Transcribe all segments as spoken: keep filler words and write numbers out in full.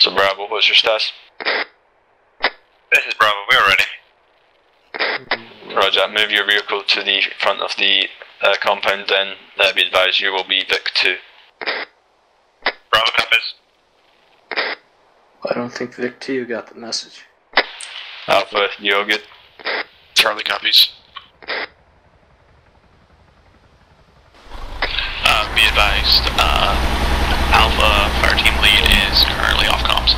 So Bravo, what's your status? This is Bravo, we're ready. Roger, move your vehicle to the front of the uh, compound then. Uh, be advised you will be Vic two. Bravo copies. I don't think Vic two got the message. Alpha, you all good? Charlie copies. Uh, be advised, uh, Alpha fire team lead is currently off comms.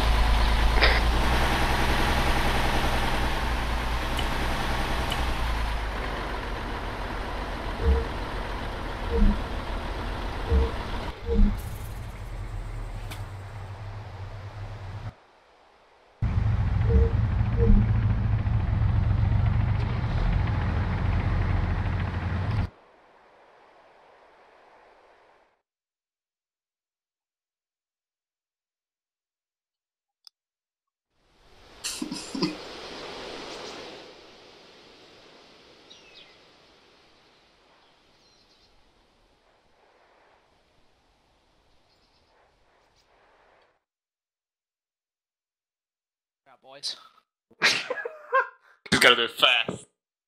Boys. Just gotta do it fast.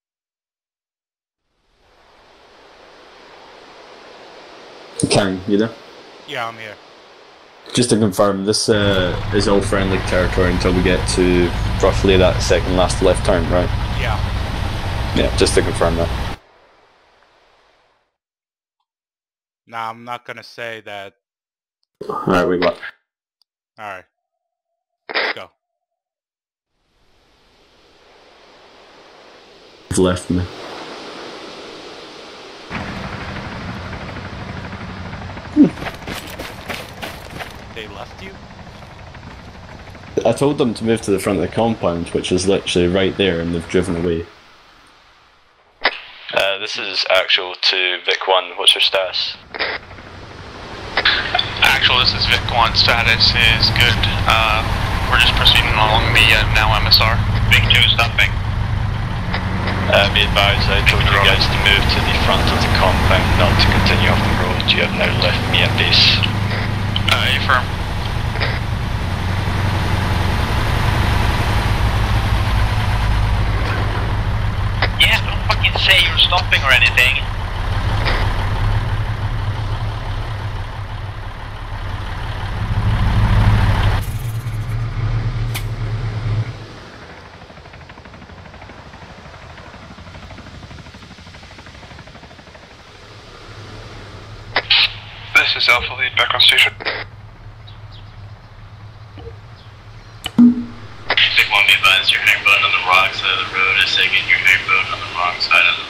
Karen, you there? Yeah, I'm here. Just to confirm, this uh, is all friendly territory until we get to roughly that second last left turn, right? Yeah. Yeah, just to confirm that. Nah, I'm not gonna say that. Alright, we got. Alright. Let's go. Left me. They left you? I told them to move to the front of the compound, which is literally right there, and they've driven away. Uh, this is actual to Vic one, what's your status? Actual, this is Vic one, status is good. Uh, we're just proceeding along the uh, now M S R. Vic two stopping. Uh, be advised, I told you guys to move to the front of the compound, not to continue off the road. You have now left me at base. Uh, affirm. Yeah, don't fucking say you're stopping or anything. This is Alpha Lead, back on station. Big one, be advised, your hangboat on the wrong side of the road is taking your hangboat on the wrong side of the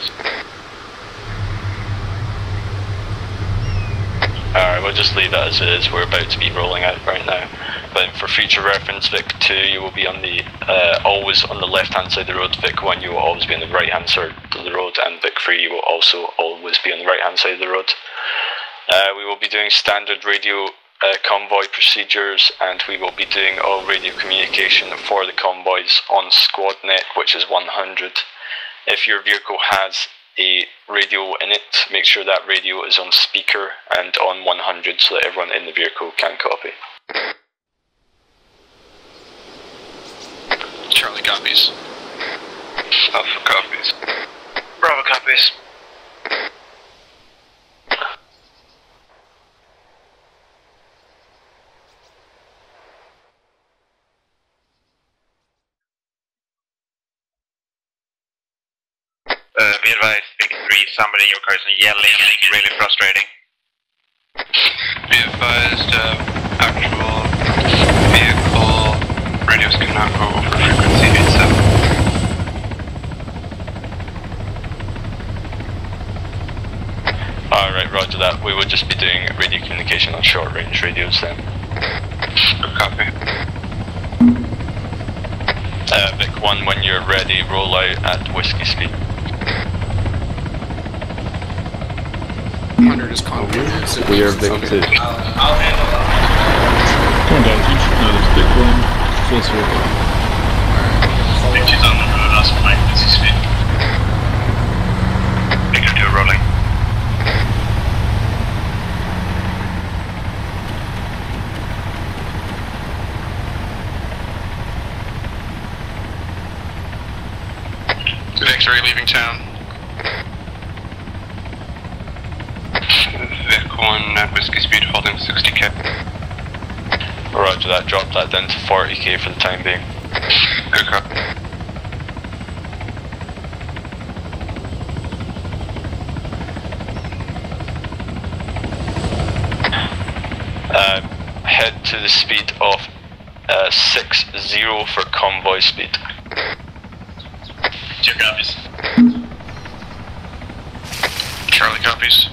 road. Alright, we'll just leave that as it is. We're about to be rolling out right now. But for future reference, Vic two, you will be on the uh, always on the left hand side of the road. Vic one, you will always be on the right hand side of the road, and Vic three, you will also always be on the right hand side of the road. Uh, we will be doing standard radio uh, convoy procedures, and we will be doing all radio communication for the convoys on SquadNet, which is one hundred. If your vehicle has a radio in it, make sure that radio is on speaker and on one hundred so that everyone in the vehicle can copy. Charlie copies. Alpha copies. Bravo copies. Uh, be advised, Big three, somebody in your car is yelling, it's really frustrating. Be advised, uh, actual vehicle radios cannot go over frequency eighty-seven. Alright, roger that. We will just be doing radio communication on short range radios then. Good copy. Uh, Vic one, when you're ready, roll out at whiskey speed. one hundred is confident. We are Vic two. Come on guys, you should know this big one. Full circle. Big two's on the road, last flight, busy speed. Big two rolling. six, are you leaving town? Vic one at whiskey speed holding sixty K. Roger that, drop that down to forty K for the time being. Good call. Um, head to the speed of uh, six zero for convoy speed. Two copies. Charlie copies.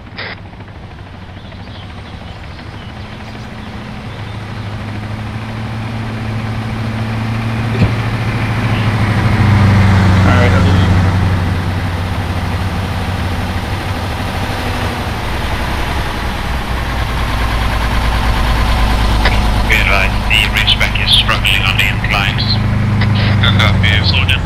Alright, how do you... Be advised, the Ridgeback is struggling on the inclines. Good copy, slow down.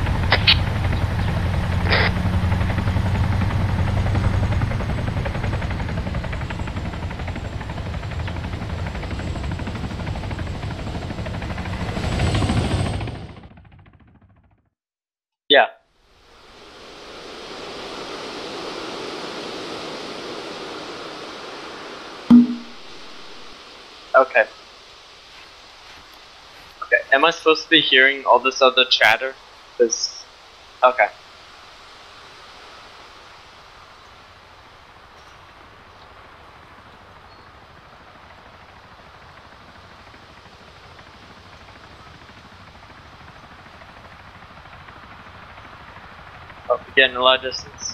Yeah. Okay. Okay, am I supposed to be hearing all this other chatter? Cause... Okay. Oh, we're getting a lot of distance.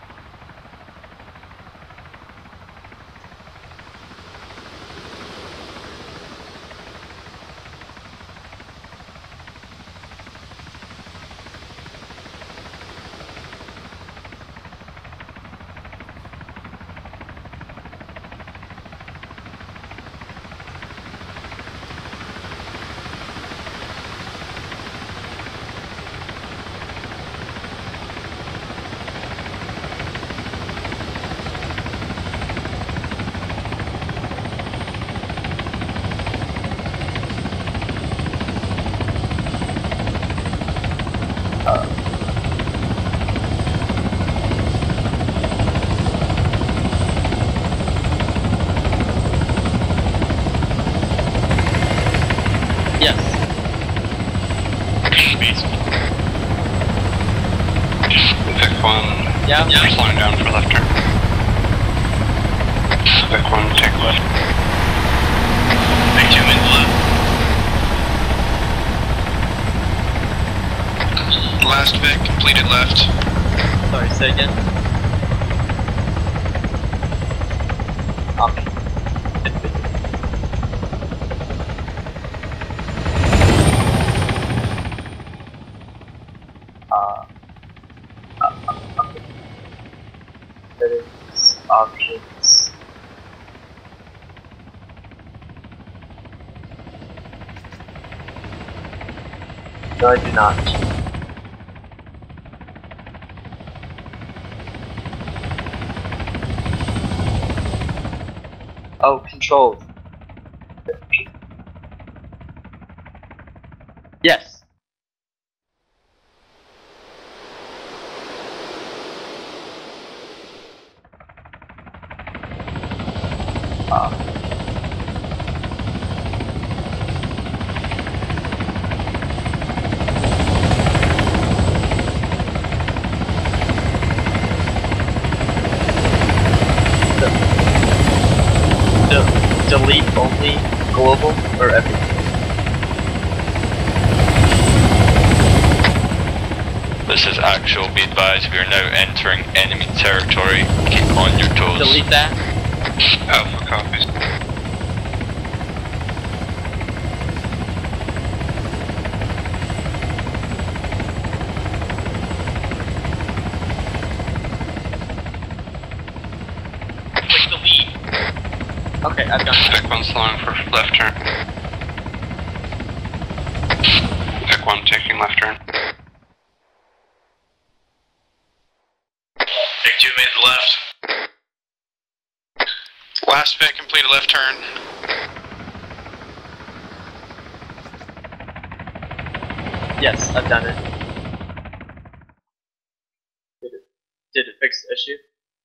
Yes. Vic one, Yeah? you're slowing down for left turn. Vic one, take left. Vic two, in left. Last Vic, completed left. Sorry, say again? Okay. Uh, uh, okay. Settings, options. No, I do not. Oh, controls. Yes. Uh, de- de- delete only global or everything? This is actual, be advised, we are now entering enemy territory. Keep on your toes. Delete that. Alpha copies. Click the lead. Okay, I've done that. Vic one slowing for left turn. Vic one taking left turn. Vic two made the left. Last Vic completed left turn. Yes, I've done it. issue.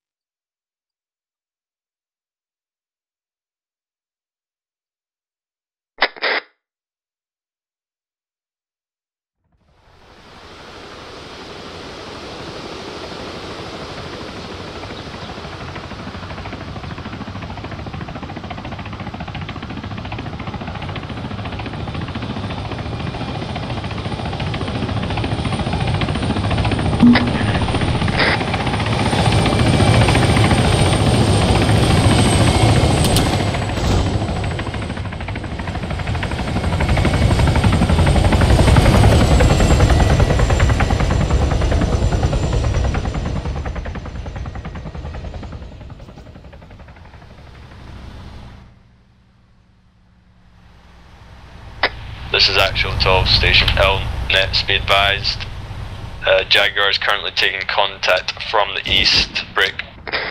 This is actual twelve station Elnet, be advised. Uh, Jaguar is currently taking contact from the east brick.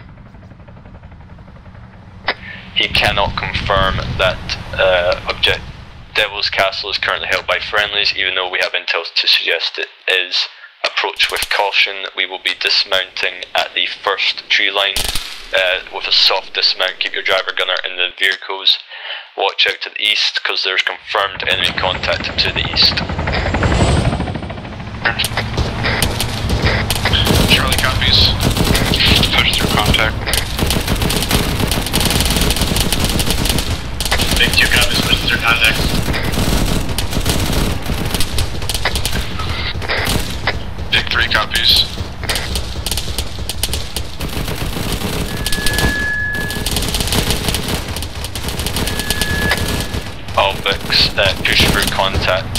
He cannot confirm that uh, object Devil's Castle is currently held by friendlies, even though we have intel to suggest it is. Approach with caution. We will be dismounting at the first tree line uh, with a soft dismount. Keep your driver gunner in the vehicles. Watch out to the east because there's confirmed enemy contact to the east. Charlie copies. Push through contact. Big two copies, push through contact. Big three copies. All Vicks, uh, push through contact.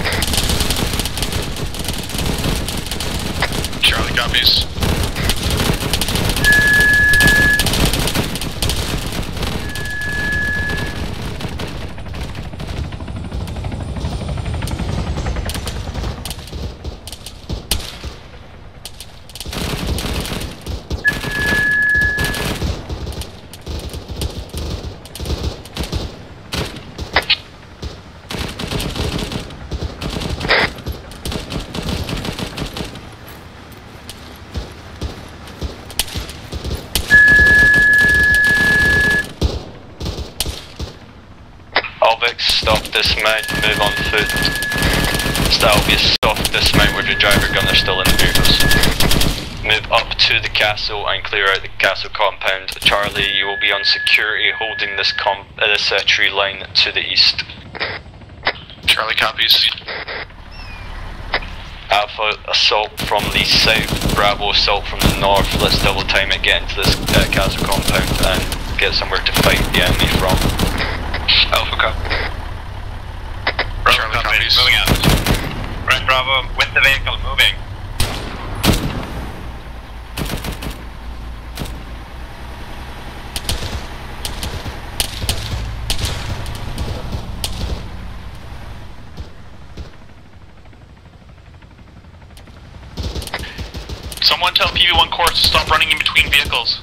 Charlie copies. Stop dismount, move on foot. So that'll be a soft dismount with your driver gunner still in the vehicles. Move up to the castle and clear out the castle compound. Charlie, you will be on security holding this comp uh, this uh, tree line to the east. Charlie copies. Alpha assault from the south, Bravo assault from the north. Let's double time it, get into this uh, castle compound and get somewhere to fight the enemy from. Alpha copy. Bravo Charlie copies. Moving out. Right, Bravo, with the vehicle, moving. Someone tell P V one course to stop running in between vehicles.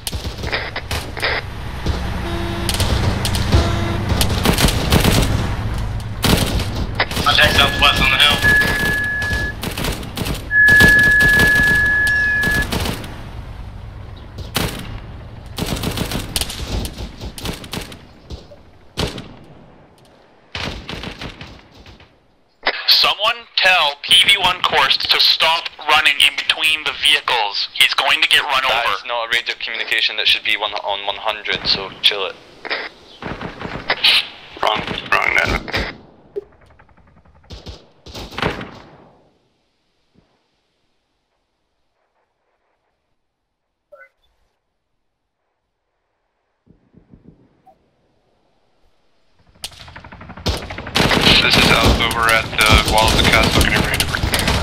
Contact southwest on the hill. Someone tell P V one course to stop running in between the vehicles. He's going to get run That over. is not a radio communication, that should be one on one hundred, so chill it. Wrong, wrong net. This is Alpha over at the wall of the castle, getting ready to...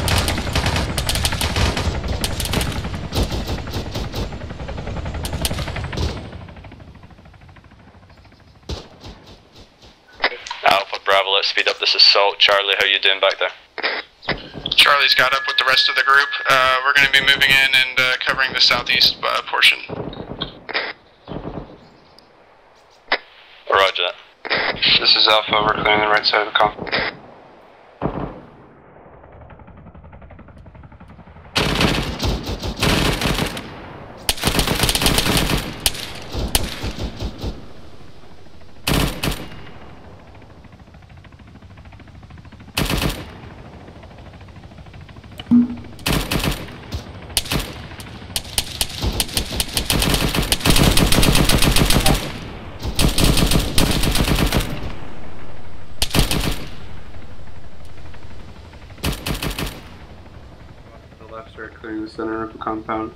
Alpha Bravo, let's speed up this assault. Charlie, how are you doing back there? Charlie's got up with the rest of the group. Uh, we're going to be moving in and uh, covering the southeast uh, portion. Roger that. This is Alpha, we're clearing the right side of the comp. clearing the center of the compound.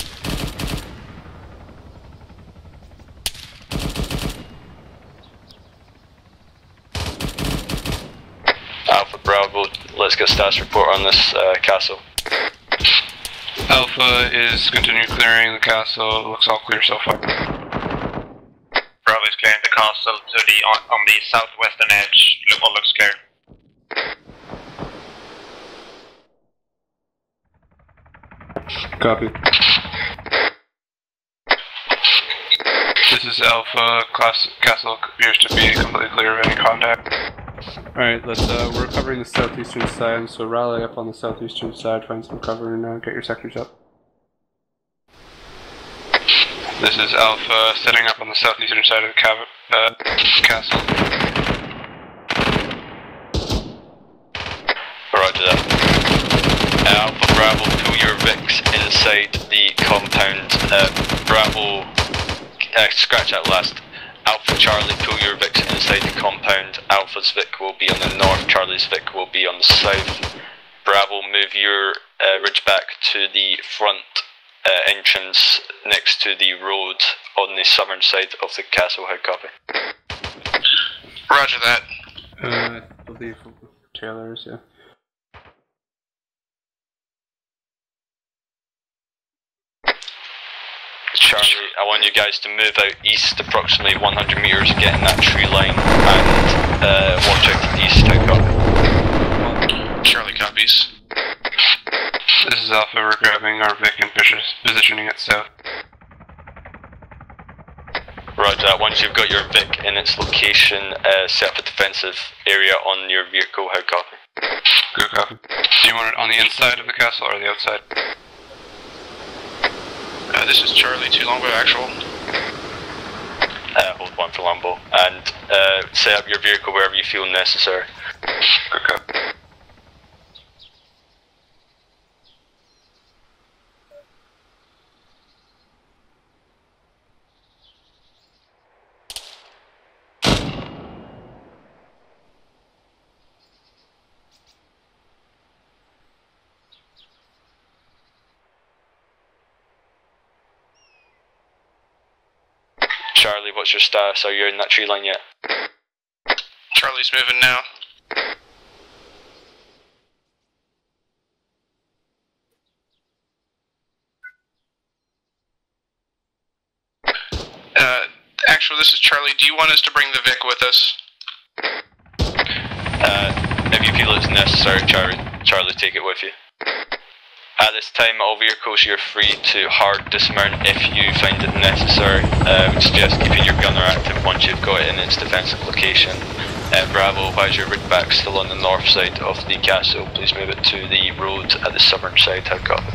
Alpha Bravo, let's get a status report on this uh, castle. Alpha is continuing clearing the castle. It looks all clear so far. Bravo is clearing the castle to the on, on the southwestern edge. Look, all looks clear. Copy. This is Alpha. Class castle appears to be completely clear of any contact. Alright, let's, uh, we're covering the southeastern side, so rally up on the southeastern side, find some cover, and uh, get your sectors up. This is Alpha setting up on the southeastern side of the cav uh, castle. Roger that. Uh, Alpha Bravo, pull your Vix inside the compound. Uh, Bravo, uh, scratch that last. Alpha Charlie, pull your Vix inside the compound. Alpha's Vic will be on the north, Charlie's Vic will be on the south. Bravo, move your uh, ridge back to the front uh, entrance next to the road on the southern side of the castle. How copy? Roger that. Uh, I believe Taylor's, yeah. Charlie, I want you guys to move out east approximately one hundred meters, get in that tree line, and uh, watch out to the east. How copy? Charlie copies. This is Alpha. We're grabbing our Vic and positioning it south. Roger that. Once you've got your Vic in its location, uh, set up a defensive area on your vehicle. How copy? Good copy. Do you want it on the inside of the castle or the outside? Uh, this is Charlie, two Longbow actual. Uh, hold one for Longbow. And uh, set up your vehicle wherever you feel necessary. Good copy. Charlie, what's your status? Are you in that tree line yet? Charlie's moving now. Uh, actually, this is Charlie. Do you want us to bring the Vic with us? Uh, if you feel it's necessary, Charlie, Charlie, take it with you. At this time, all vehicles you're free to hard dismount if you find it necessary. Uh, I would suggest keeping your gunner active once you've got it in its defensive location. Uh, Bravo, why is your rig back still on the north side of the castle? Please move it to the road at the southern side. How copy?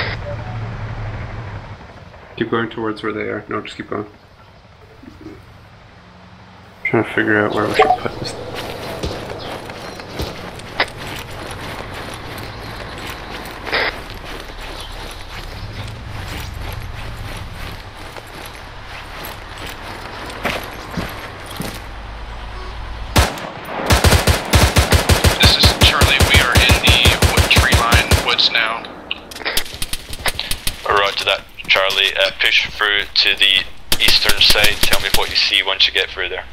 Keep going towards where they are. No, just keep going. Trying to figure out where we should put this. Now. Roger that, Charlie. Uh, push through to the eastern side. Tell me what you see once you get through there.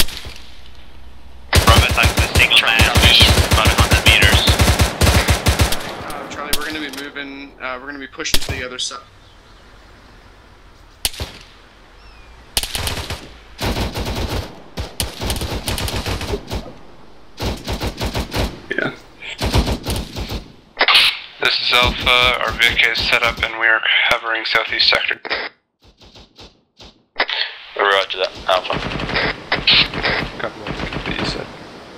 Bravo, thanks for the signal, man. About one hundred meters. Uh, Charlie, we're going to be moving, uh, we're going to be pushing to the other side. Yeah. This is Alpha, our Vic is set up and we are hovering southeast sector. Roger that, Alpha. Couple of that you said.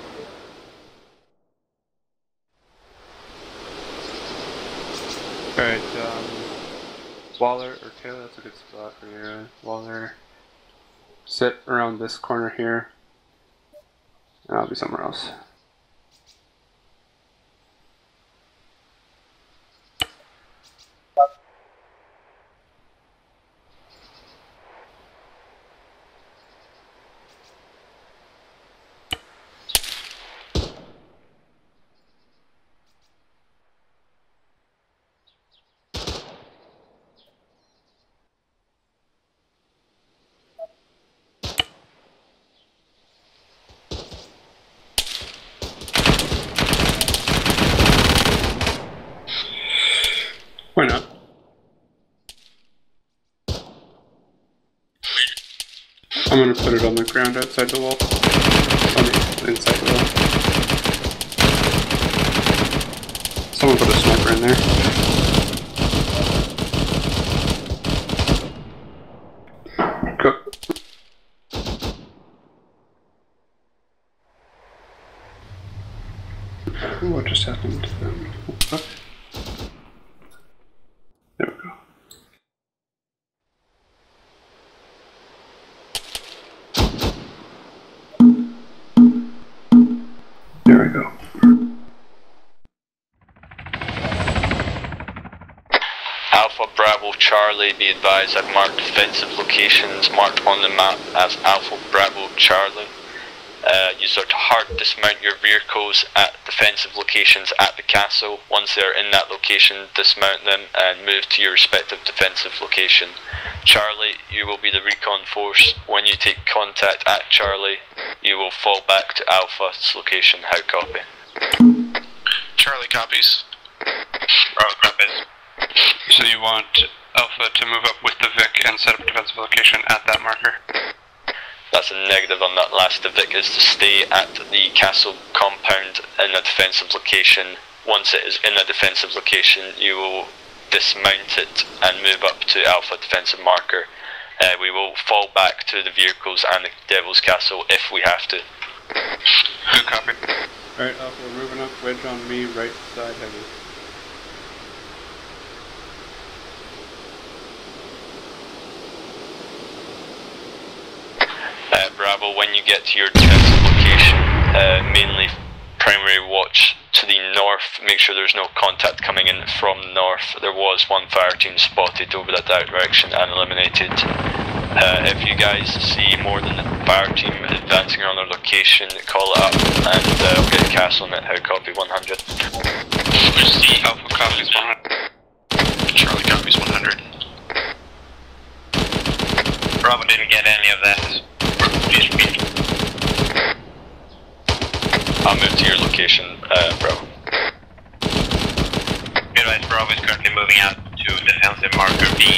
Alright, um, Waller, or Taylor, that's a good spot for you. Waller, sit around this corner here, and I'll be somewhere else. I'm gonna put it on the ground outside the wall. On the inside the wall. Someone put a sniper in there. Go. What just happened to them? What? There we go. There we go. Alpha Bravo Charlie, be advised I've marked defensive locations marked on the map as Alpha Bravo Charlie. Uh, you start to hard dismount your vehicles at defensive locations at the castle. Once they're in that location, dismount them and move to your respective defensive location. Charlie, you will be the recon force. When you take contact at Charlie, you will fall back to Alpha's location. How copy? Charlie copies. Bravo copies. So you want Alpha to move up with the Vic and set up a defensive location at that marker? That's a negative on that last. The Vic is to stay at the castle compound in a defensive location. Once it is in a defensive location, you will dismount it and move up to Alpha defensive marker. Uh, we will fall back to the vehicles and the Devil's Castle if we have to. Good copy. Alright, Alpha, we're moving up. Wedge on me, right side heavy. Uh, Bravo, when you get to your defensive location, uh, mainly primary watch to the north, make sure there's no contact coming in from the north. There was one fire team spotted over that direction and eliminated. Uh, if you guys see more than the fire team advancing around their location, call it up and uh, we'll get a castle on it. How copy one hundred? C Alpha copies one hundred. Charlie copies one hundred. Bravo didn't get any of that. Please repeat. I'll move to your location, uh, Bravo. Advise Bravo is currently moving out to defensive marker B.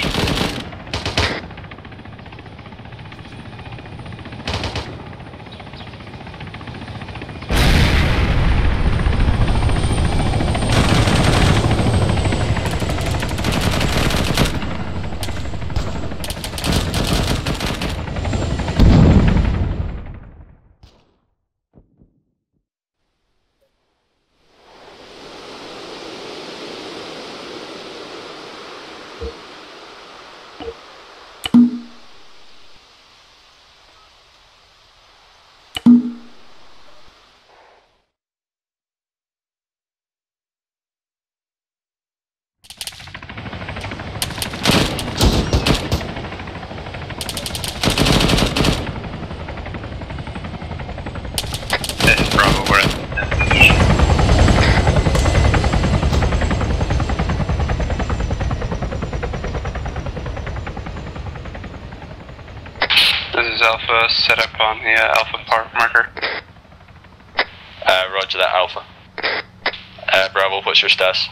Alpha set up on the uh, Alpha park marker. Uh, roger that, Alpha. Uh, Bravo, what's your status?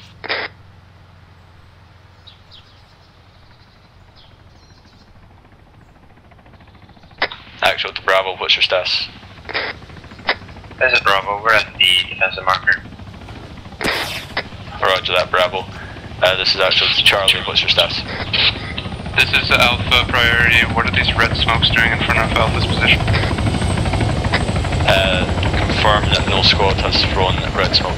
Actual to Bravo, what's your status? This is Bravo, we're at the defensive marker. Roger that, Bravo. Uh, this is actual to Charlie, what's your status? This is Alpha priority. What are these red smokes doing in front of Alpha's position? Uh, confirm that no squad has thrown red smoke.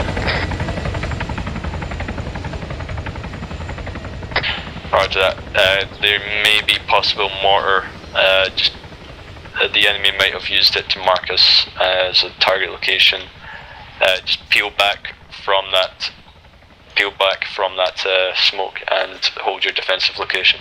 Roger that. Uh, there may be possible mortar. Uh, just uh, the enemy might have used it to mark us uh, as a target location. Uh, just peel back from that. Peel back from that uh, smoke and hold your defensive location.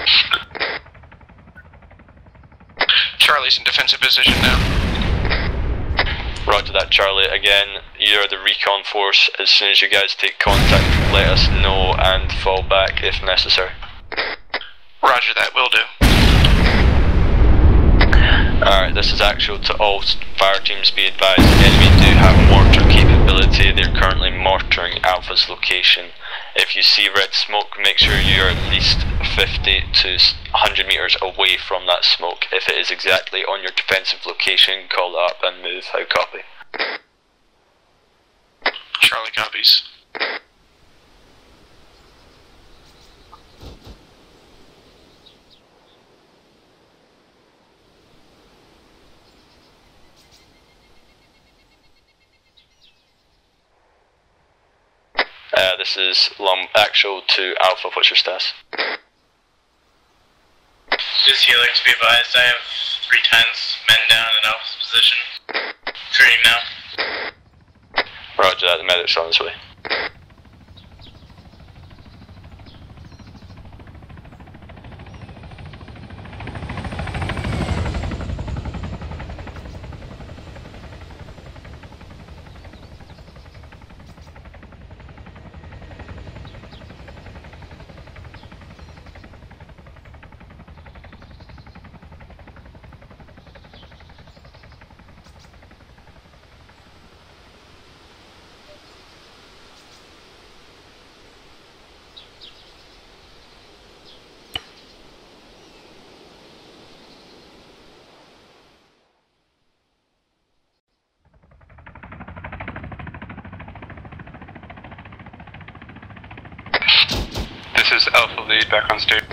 Charlie's in defensive position now. Roger that, Charlie. Again, you're the recon force. As soon as you guys take contact, let us know and fall back if necessary. Roger that, will do. Alright, this is actual to all fire teams. Be advised, enemy do have mortar capability. They're currently mortaring Alpha's location. If you see red smoke, make sure you're at least fifty to one hundred meters away from that smoke. If it is exactly on your defensive location, call it up and move. How copy? Charlie copies. Uh, this is Lum actual to Alpha. What's your status? Just Helix, be advised, I have three times men down in Alpha's position. Treating now. Roger that, the medic's on his way. This is Alpha Lead back on stage.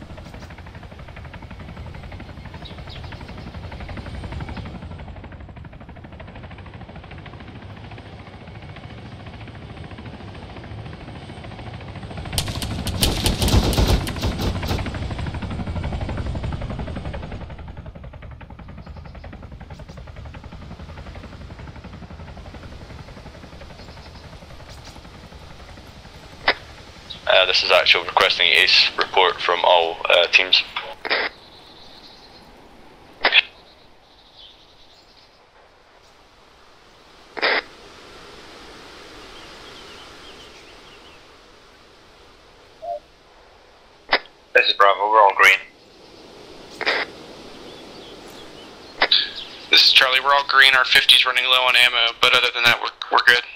Uh, this is actual requesting ACE report from all uh, teams. This is Bravo, we're all green. This is Charlie, we're all green, our fifty's running low on ammo, but other than that, we're, we're good.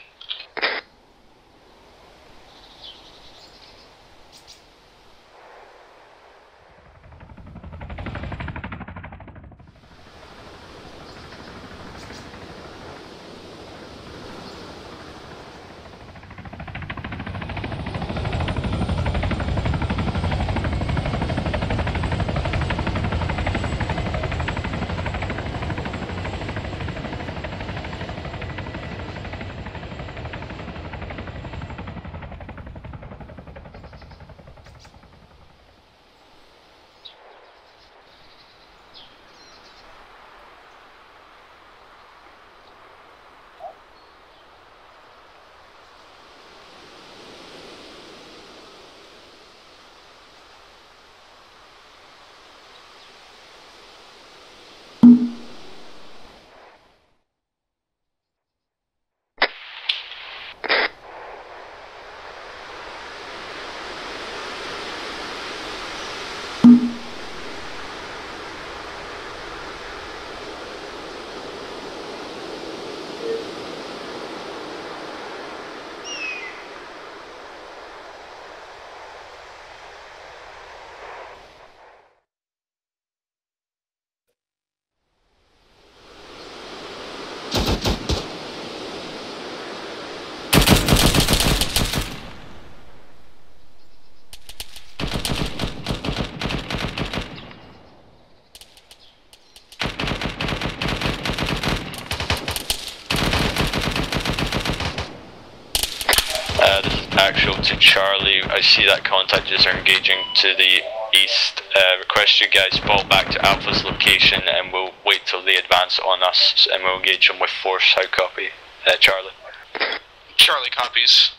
Uh, this is actual to Charlie. I see that contactors are engaging to the east. Uh, request you guys fall back to Alpha's location and we'll wait till they advance on us and we'll engage them with force. How copy? Uh, Charlie. Charlie copies.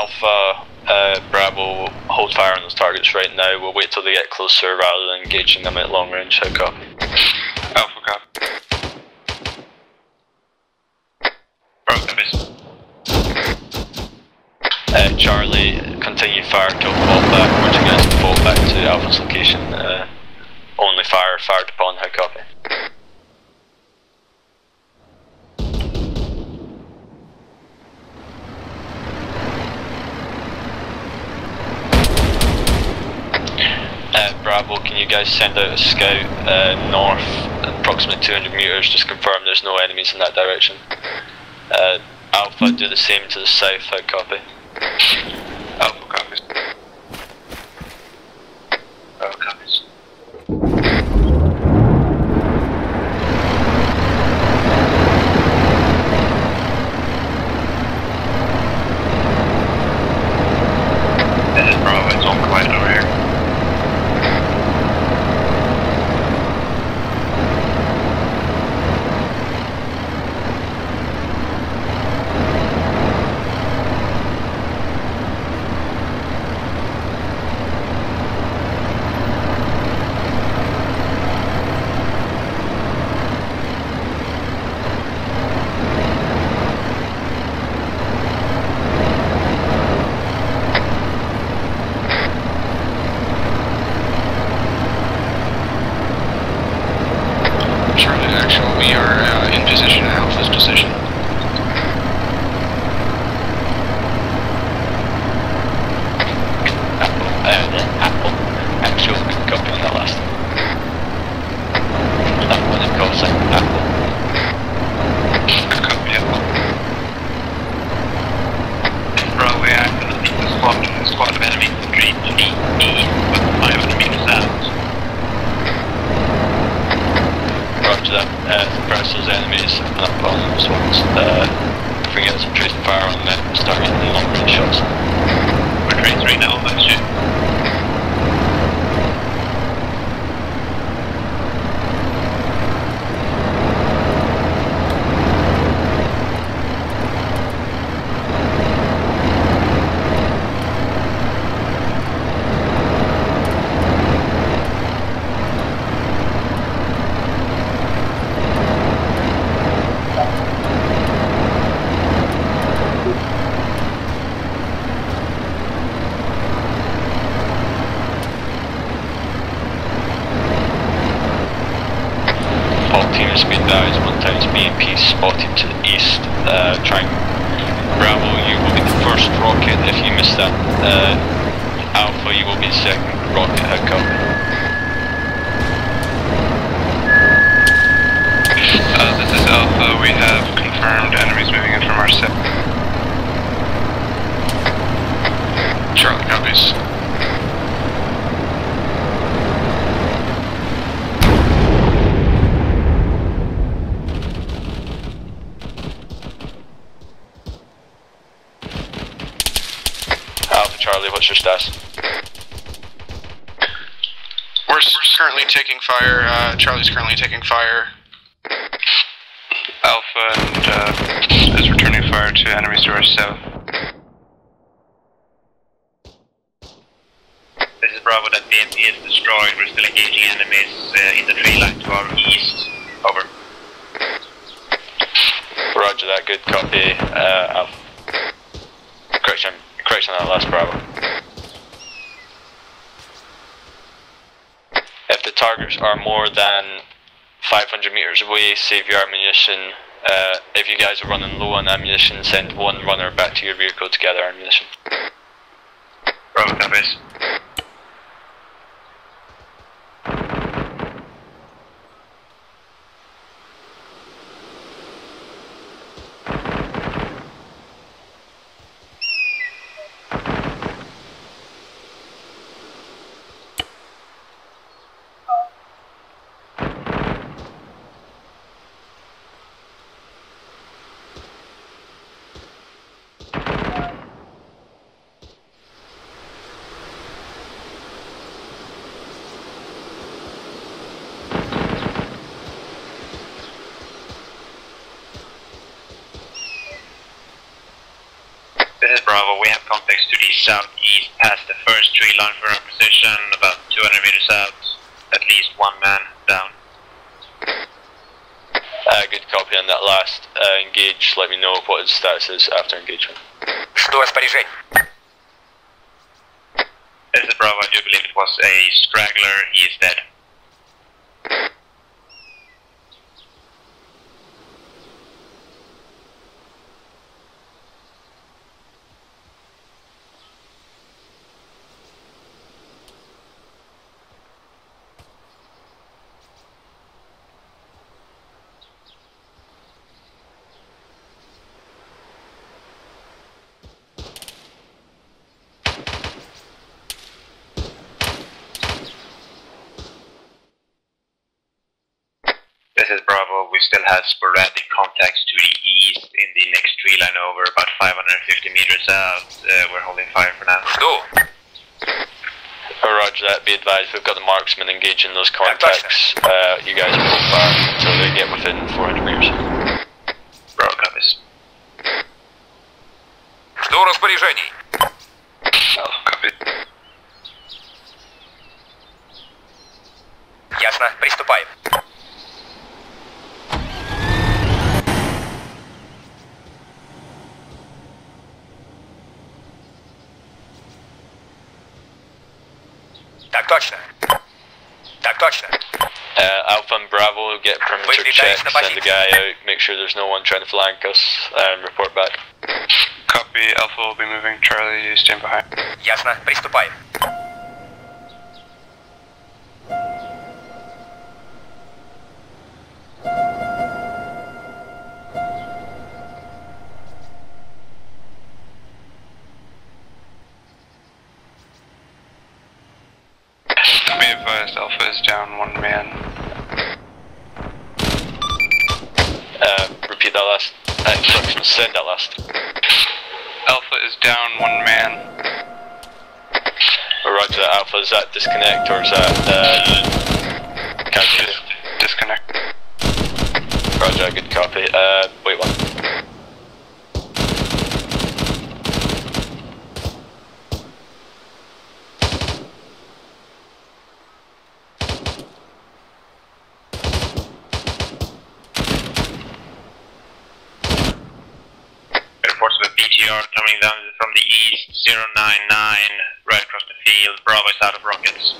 Alpha, uh, Bravo, hold fire on those targets right now. We'll wait till they get closer rather than engaging them at long range. How copy? Alpha copy. Bravo copies. Uh, Charlie, continue fire till fall back. Once you guys fall back to Alpha's location, uh, only fire fired upon. How copy? Uh, Bravo, can you guys send out a scout uh, north, approximately two hundred meters, just confirm there's no enemies in that direction. Uh, Alpha, do the same to the south, how copy? Alpha copies. Bravo copies. This is Bravo, it's all quiet over here. Charlie, actual, we are uh, in position, Alpha's position. Apple, uh, Apple, actual, copy on that last. That one in crossing, Apple. Copy, Apple. Bravo, we act on the squad, a squad of enemy street E, E, with five hundred meters out. Roger that, uh, press those enemies up on those ones. Uh, if we get some trace fire on them, we'll start getting the long range shots. We're trains right now, that's you. All teams be advised, one times B and P spotted to the east. Uh, trying Bravo, you will be the first rocket. If you miss that, uh, Alpha, you will be the second rocket. How copy? Uh, this is Alpha, we have confirmed enemies moving in from our set. Charlie copies. Alpha Charlie, what's your status? We're s- currently taking fire. Uh, Charlie's currently taking fire. Alpha and uh, is returning fire to enemies to our south. This is Bravo, that B M P is destroyed. We're still engaging enemies uh, in the tree line to our east. Over. Roger that, good copy. Uh, Alpha. Correction, correction on that last Bravo. If the targets are more than five hundred meters away, save your ammunition. Uh, if you guys are running low on ammunition, send one runner back to your vehicle to gather ammunition. Bravo copies. This is Bravo. We have contacts to the southeast past the first tree line for our position, about two hundred meters out. At least one man down. Uh, good copy on that last. Uh, engage, let me know what his status is after engagement. Жду распоряжений. This is Bravo. I do believe it was a straggler. He is dead. This is Bravo. We still have sporadic contacts to the east in the next tree line over, about five hundred fifty meters out. Uh, we're holding fire for now. Жду. Oh, roger that. Be advised, we've got the marksman engaging those contacts. Uh, you guys will hold fire until they get within four hundred meters. Bravo copies. Жду распоряжений. Oh, copy. Ясно. Приступаем. Так точно. Так точно. Uh, Alpha and Bravo, get perimeter check, send the guy out, make sure there's no one trying to flank us, and report back. Copy. Alpha will be moving. Charlie, stand behind. Ясно. Приступаем. Be advised, Alpha is down one man. Uh, repeat that last. Uh, instructions, send that last. Alpha is down one man. Oh, roger that, Alpha. Is that disconnect or is that uh, cancel? Dis disconnect. Roger, good copy. Uh, wait one. Reports of a B T R coming down from the east, zero nine nine, right across the field. Bravo is out of rockets.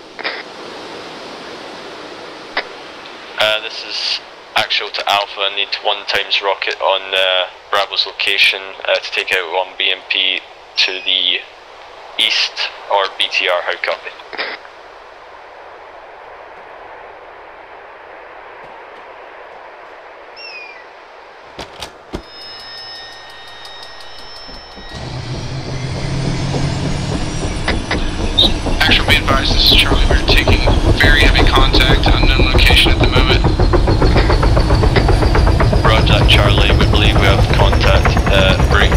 Uh, this is actual to Alpha. I need one times rocket on uh, Bravo's location uh, to take out one B M P to the east, or B T R, how copy? Actual, be advised, this is Charlie. We're taking very heavy contact, unknown location at the moment. Roger that, Charlie. We believe we have contact. Uh, break.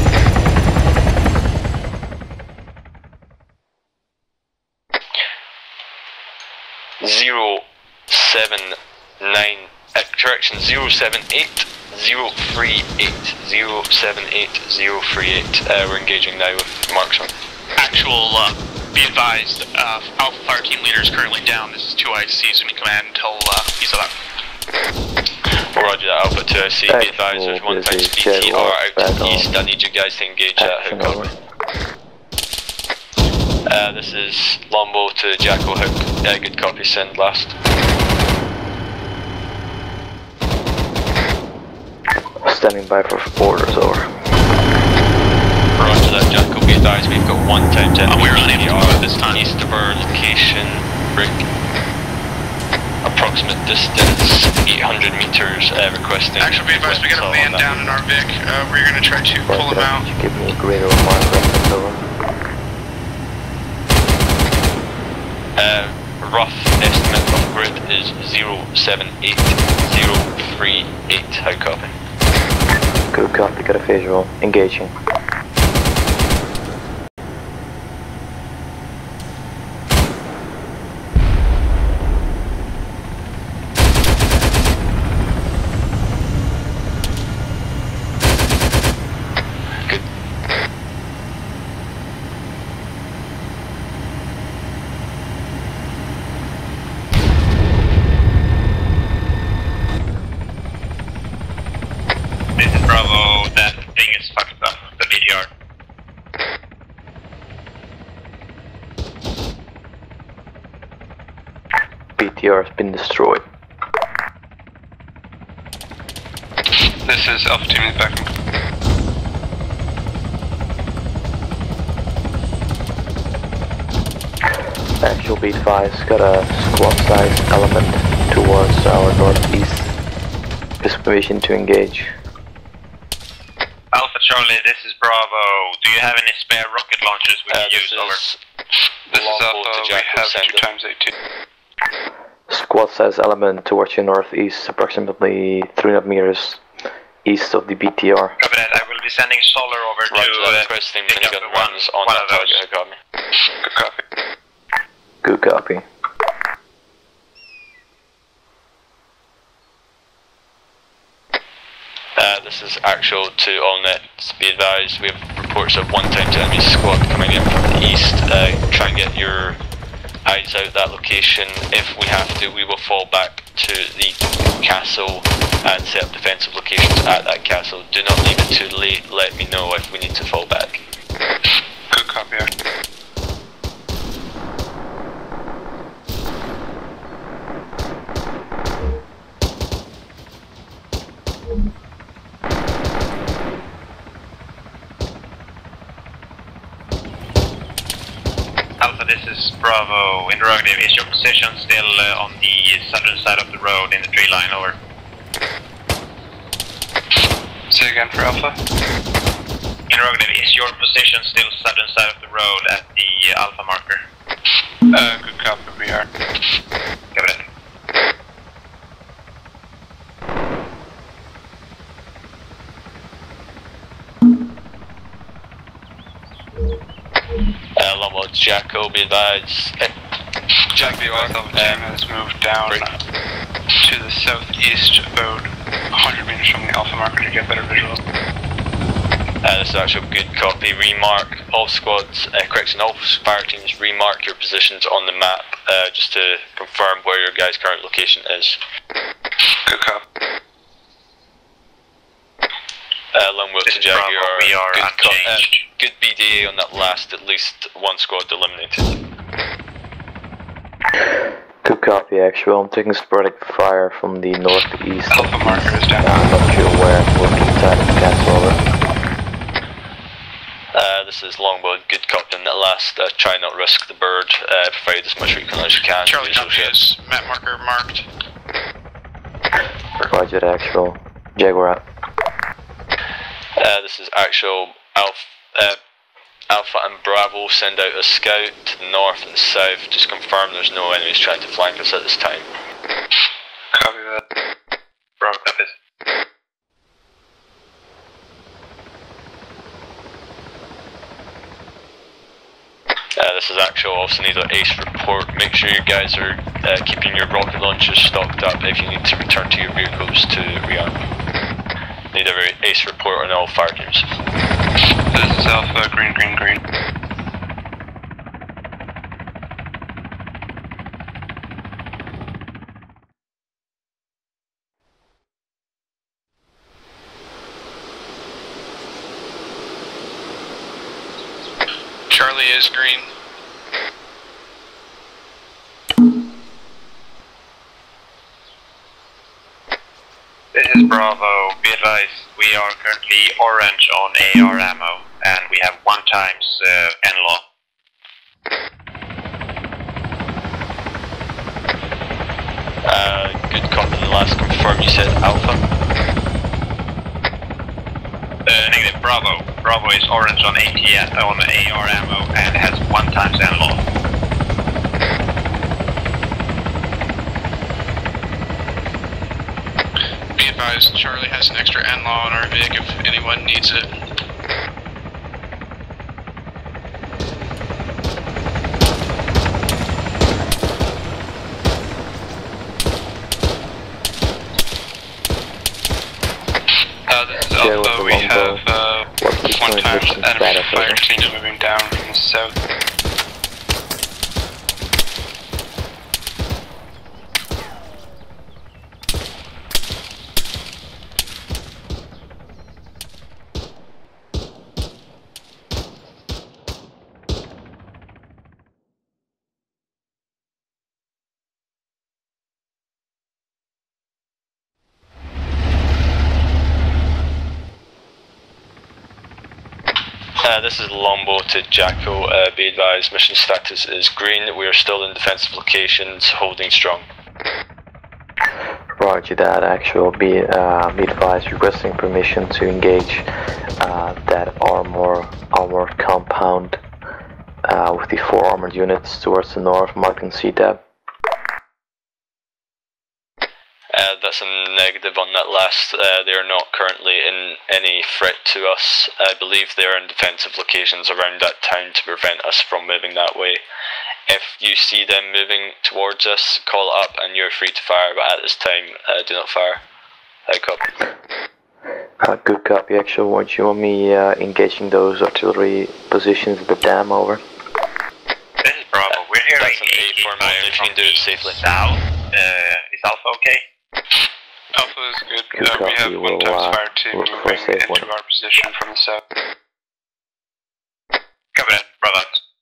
Zero seven nine. Uh, correction. Zero seven eight zero three eight zero seven eight zero three eight. Uh, we're engaging now with marksman. Actual. Uh Be advised, uh, Alpha Fire Team Leader is currently down. This is two I C, assuming command until uh, he's up. Roger that, Alpha two I C. Be advised, there's one times B T R out to the east. I need you guys to engage that. Hook up. Uh, this is Lombo to Jacko Hook. Uh, good copy, send last. Standing by for orders, over. Roger that, Jacko. Be advised, we've got one times Uh, we're unable to move this time. east of our location. Brick. Approximate distance eight hundred meters. Uh, requesting. Actually, be advised, we got a man down in our Vic. Uh, we're gonna try to pull him out. Give me a greater remark reference, over. Uh, rough estimate of grid is zero seven eight zero three eight. How copy? Good copy, got a visual. Engaging. T R has been destroyed. This is Alpha Team is back. Actual be advised, got a squad-sized element towards our northeast. Permission to engage. Alpha Charlie, this is Bravo. Do you have any spare rocket launchers we can Uh, use? this Over. is This is Longbow Alpha, to we Jack, have send two it. times eighteen. Squad-sized element towards your northeast, approximately three hundred meters east of the B T R. Copy that. I will be sending Solar over Roger to that, uh, requesting pick up minigun the one, runs on one that of those. target. I got me. Good copy. Good copy. Uh, this is actual to all nets. Be advised, we have reports of one times enemy squad coming in from the east. Uh, try and get your eyes out that location. If we have to, we will fall back to the castle and set up defensive locations at that castle. Do not leave it too late. Let me know if we need to fall back. Good copy. Alpha, this is Bravo. Interrogative, is your position still uh, on the southern side of the road in the tree line? Over. Say again for Alpha. Interrogative, is your position still southern side of the road at the uh, Alpha marker? Uh, good copy, we are. Copy that. Uh, Longbow Jacko, be advised. Uh, Jack the Alpha Team has moved down Break. to the southeast about one hundred meters from the Alpha marker to get better visual. Uh, this is actual good copy. Remark all squads, uh, correction, all fire teams, remark your positions on the map uh, just to confirm where your guys' current location is. Good copy. Uh, Longbow This to is Jag, Bravo, you are we are good, co- uh, unchanged. good B D A on that last, at least one squad eliminated. Good copy, actual. I'm taking sporadic fire from the northeast. Alpha marker is down. I'm not sure where. Working inside of the castle. Over. Uh, this is Longbow, good copy on that last. Uh, try not risk the bird, uh, provide as much recon as you can. Charlie Visual copy ships. is map marker marked. Roger that, actual. Jaguar out. Uh, this is actual Alpha, uh, Alpha and Bravo send out a scout to the north and south. Just confirm there's no enemies trying to flank us at this time. Copy that. Bravo, copies. Uh, this is actual, also need an ace report. Make sure you guys are uh, keeping your rocket launchers stocked up if you need to return to your vehicles to rearm. Need a ace report on all fire teams. This is Alpha, green, green, green. Charlie is green. This is Bravo. Be advised, we are currently orange on A R ammo, and we have one times uh, N-law. Uh, good copy on the last confirm you said Alpha. Uh, negative, Bravo. Bravo is orange on A T S, on A R ammo, and has one times N-law. Be advised, Charlie has an extra N-law on our V I G if anyone needs it. Uh, this is Alpha, we have uh, one times enemy fire team moving down from the south. Uh, this is Longbow to Jacko. Uh, be advised, mission status is green. We are still in defensive locations, holding strong. Roger that. Actual, be, uh, be advised, requesting permission to engage uh, that armor, armored compound uh, with the four armored units towards the north, marked in C tab. Uh, that's a negative on that last. Uh, they are not currently in any threat to us. I believe they are in defensive locations around that town to prevent us from moving that way. If you see them moving towards us, call it up and you're free to fire, but at this time, uh, do not fire. Uh, copy. Uh, good copy, actual. Would you want me uh, engaging those artillery positions at the dam, over? This is Bravo. We're hearing That's an A for me, if you can do it safely. South. Uh, is Alpha okay? Alpha is good. Good uh, we copy, have we'll, one times uh, fire team we'll moving save into one. our position from the south. Copy that. Bravo.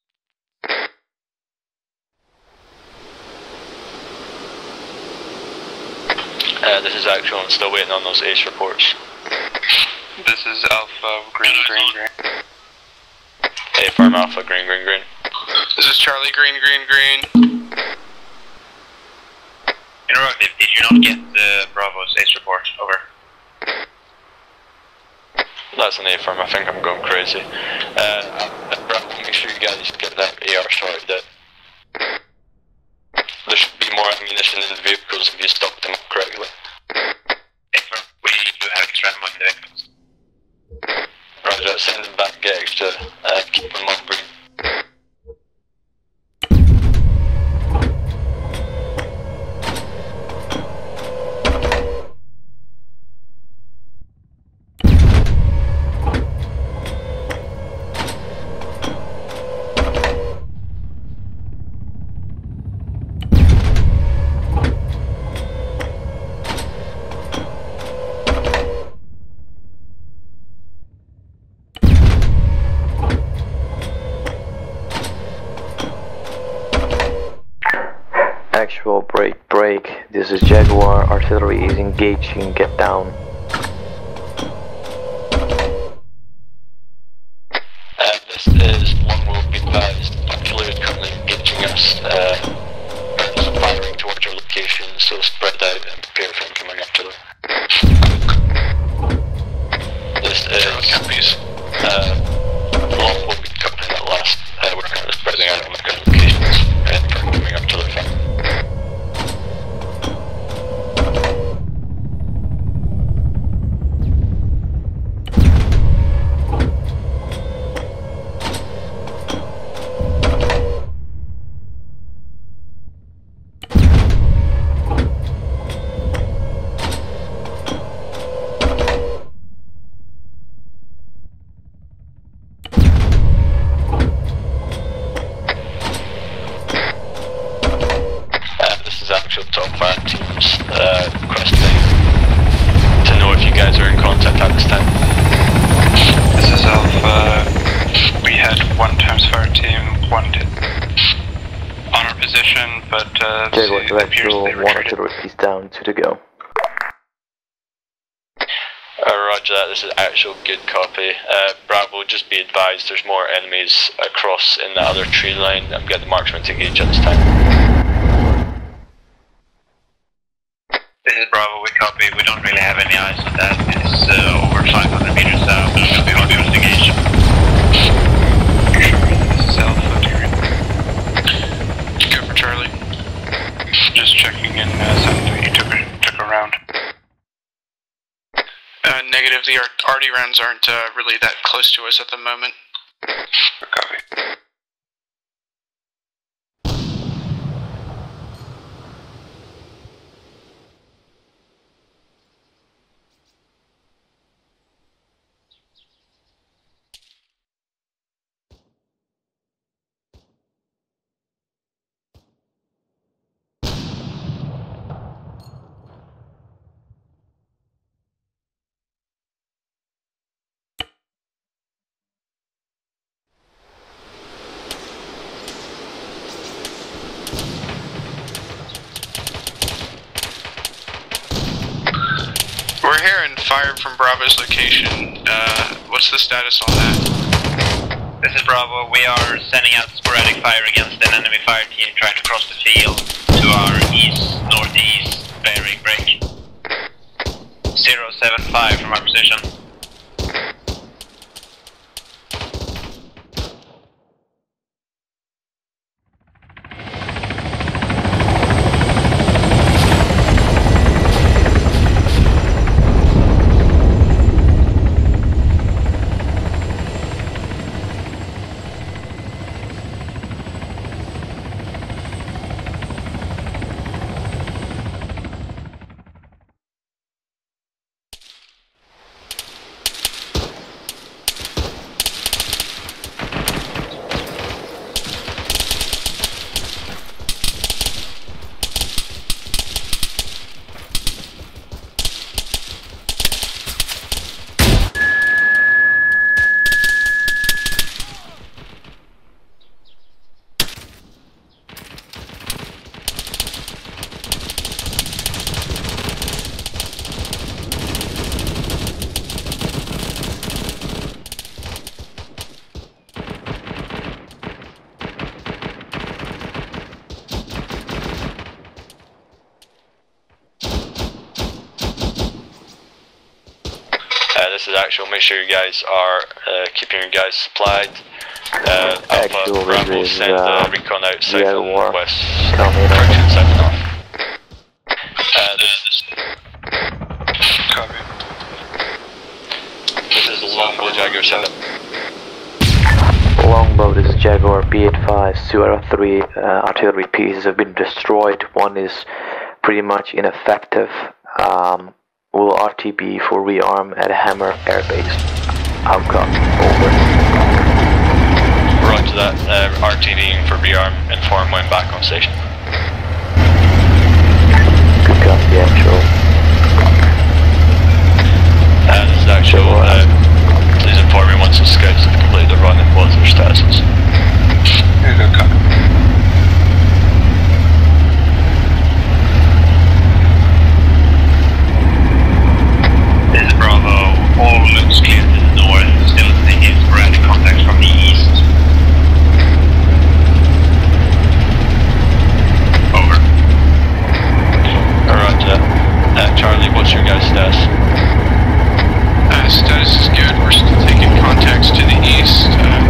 Uh, this is actual. I'm still waiting on those ace reports. This is Alpha, green, green, green. A farm Alpha, green, green, green. This is Charlie, green, green, green. Interrupted. Did you not get the Bravo's ace report? Over. That's an A farm. I think I'm going crazy. Uh, Bravo, make sure you guys get that A R sorted out. There should be more ammunition in the vehicles if you stock them up correctly. Excellent. We do have extra ammo in the vehicles. Roger, send them back, get extra, uh, keep them up green. Actual, break, break. This is Jaguar. Artillery is engaging. Get down. Uh, this is one will be advised. Artillery is currently engaging us. Uh, firing towards your location, so spread out and prepare for incoming artillery. This is uh, long will be covering that last. Uh, we're currently spreading out on the current locations uh, for incoming artillery fire. Actual top fire teams uh, requesting to know if you guys are in contact at this time. This is Alpha. We had one times fire team, one to on our position, but uh, Jaguar, it appears actual, they one retreated. artillery piece down, two to go. Uh, roger that, this is actual, good copy. Uh, Bravo, just be advised there's more enemies across in the other tree line. I'm getting the marksman to engage at this time. This is Bravo, we copy. We don't really have any eyes on that. It's uh, over five hundred meters south. We want to engage. This is Alpha, go for Charlie. Just checking in, uh, something you took a, took a round. Uh, negative, the R D rounds aren't uh, really that close to us at the moment. Copy. We're hearing fire from Bravo's location. Uh, what's the status on that? This is Bravo. We are sending out sporadic fire against an enemy fire team trying to cross the field to our east, northeast bearing break. zero seven five from our position. This is actual. Make sure you guys are uh, keeping your guys supplied. Uh, Alpha, Bravo, send uh, recon out south yeah, and war. west. Coming Direction south and north. Uh, this, Copy. this is Longbow Jaguar, send up. Longbow, this is Jaguar, be advised, two out of three uh, artillery pieces have been destroyed. One is pretty much ineffective. Um, will R T B for rearm at Hammer Air Base. Outcome, over. Roger that. Uh, RTBing for rearm, inform when back on station. Good copy, actual. Uh, this is actual. Uh, please inform me once the scouts have completed the run and what their status is. Yeah, no copy. This is Bravo. All looks clear to the north. Still taking sporadic contacts from the east. Over. Alright, uh, uh, Charlie, what's your guys' status? Uh, status is good. We're still taking contacts to the east. Uh,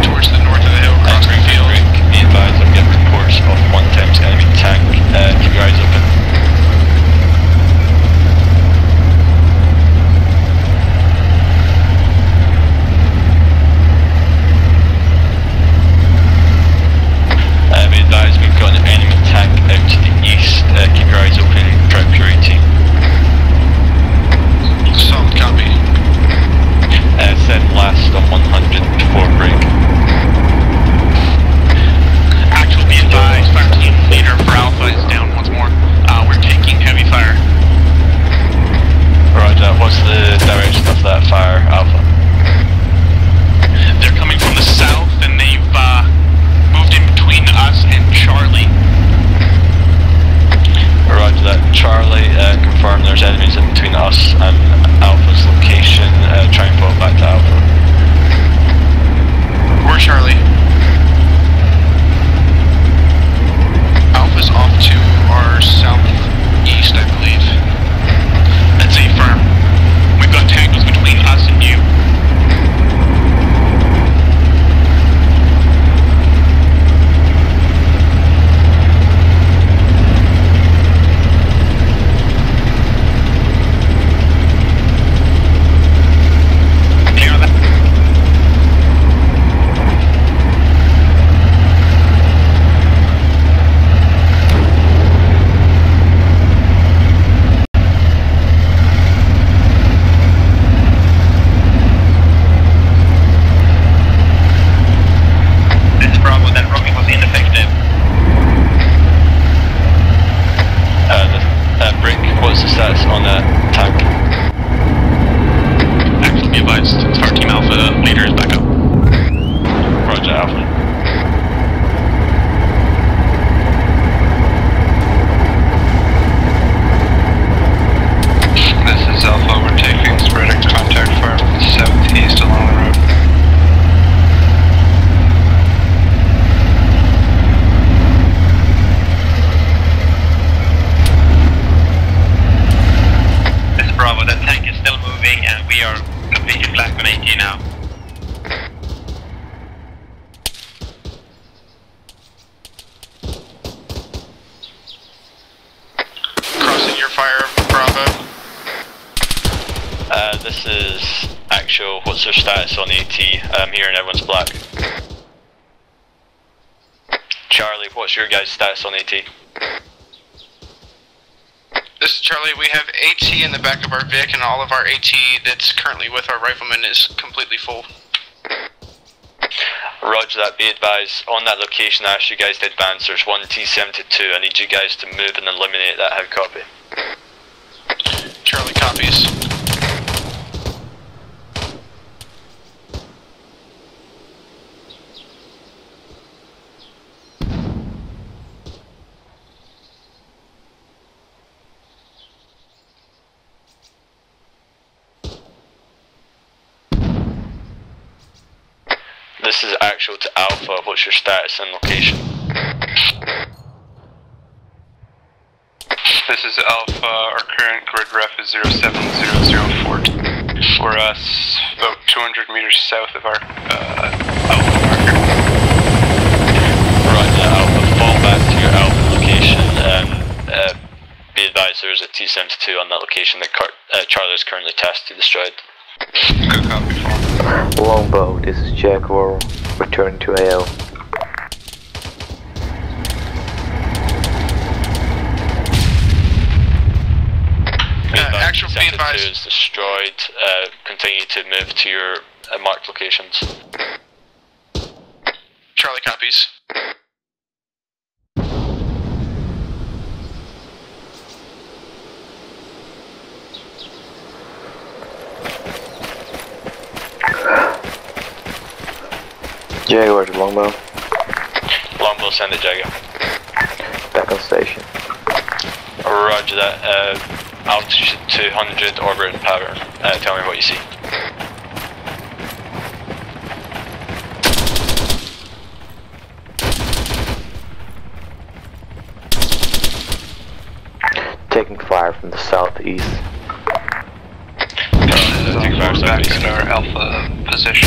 this is actual. What's their status on AT? I'm hearing everyone's black. Charlie, what's your guys' status on AT? This is Charlie. We have AT in the back of our Vic, and all of our AT that's currently with our rifleman is completely full. Roger that, be advised. On that location, I asked you guys to advance. There's one T seventy-two. I need you guys to move and eliminate that. How copy? Charlie copies. This is actual to Alpha. What's your status and location? This is Alpha. Our current grid ref is zero seven zero zero four. We're uh, about two hundred meters south of our uh, Alpha marker. Right, uh, Alpha, fall back to your Alpha location. Um, uh, be advised, there's a T seventy-two on that location that Car uh, Charlie is currently tasked to destroy. Good copy. Longbow, this is Jaguar, returning to A O. Uh, actual be advised. is destroyed. Uh, continue to move to your uh, marked locations. Charlie copies. Jaguar to Longbow. Longbow, send it, Jaguar. Back on station. Roger that. Uh, altitude two hundred, orbit and power. Uh, tell me what you see. Taking fire from the southeast. Uh, take fire Back southeast. at our Alpha position.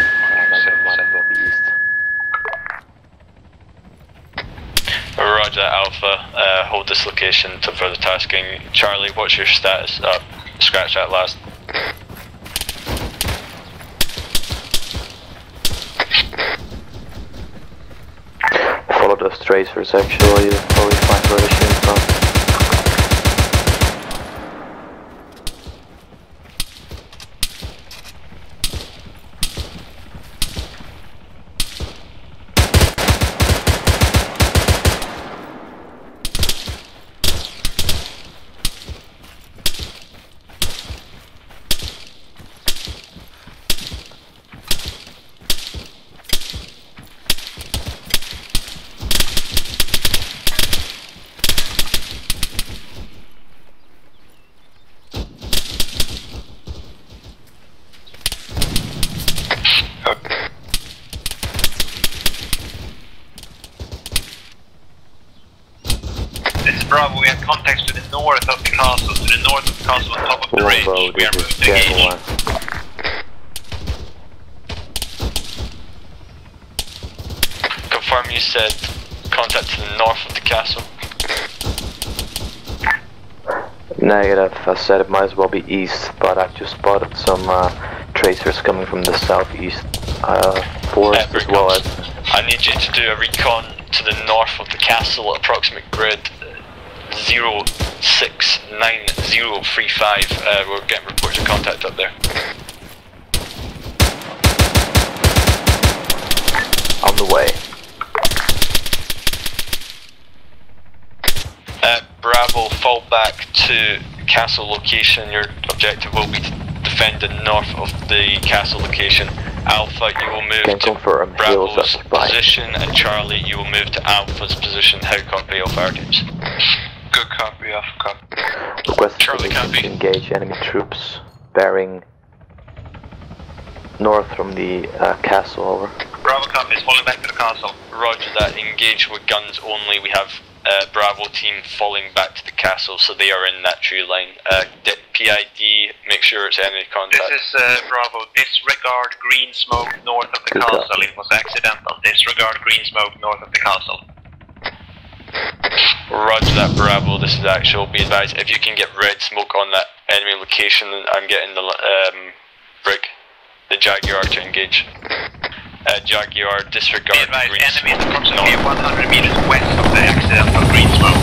Roger that, Alpha. Uh, hold this location until further tasking. Charlie, what's your status? Uh, scratch that last. Follow those tracers actually, probably find where they're shooting from. Bravo, we have contacts to the north of the castle, to the north of the castle on top of the ridge. Longbow, We are this moving is to engage. Jaguar. Confirm you said contact to the north of the castle. Negative, I said it might as well be east, but I've just spotted some uh, tracers coming from the southeast uh, forest Uh, as well as... I need you to do a recon to the north of the castle at approximate grid zero six nine zero three five. Uh, we're getting reports of contact up there. on the way. Uh, Bravo, fall back to castle location. Your objective will be to defend the north of the castle location. Alpha, you will move Can to confirm, Bravo's position, and Charlie, you will move to Alpha's position. How copy all fire teams? Good copy, Alpha copy. Request Charlie, permission copy. to engage enemy troops bearing north from the uh, castle, over. Bravo copy is falling back to the castle. Roger that, engage with guns only. We have uh, Bravo team falling back to the castle, so they are in that tree line. Uh, P I D, make sure it's enemy contact. This is uh, Bravo. Disregard green smoke north of the Good castle. copy. It was accidental. Disregard green smoke north of the castle. Roger that, Bravo. This is actual. Be advised, if you can get red smoke on that enemy location, I'm getting the um, brick, the Jaguar to engage. Uh, Jaguar, disregard. Be advised, green enemies smoke. approximately one hundred meters west of the accidental green smoke.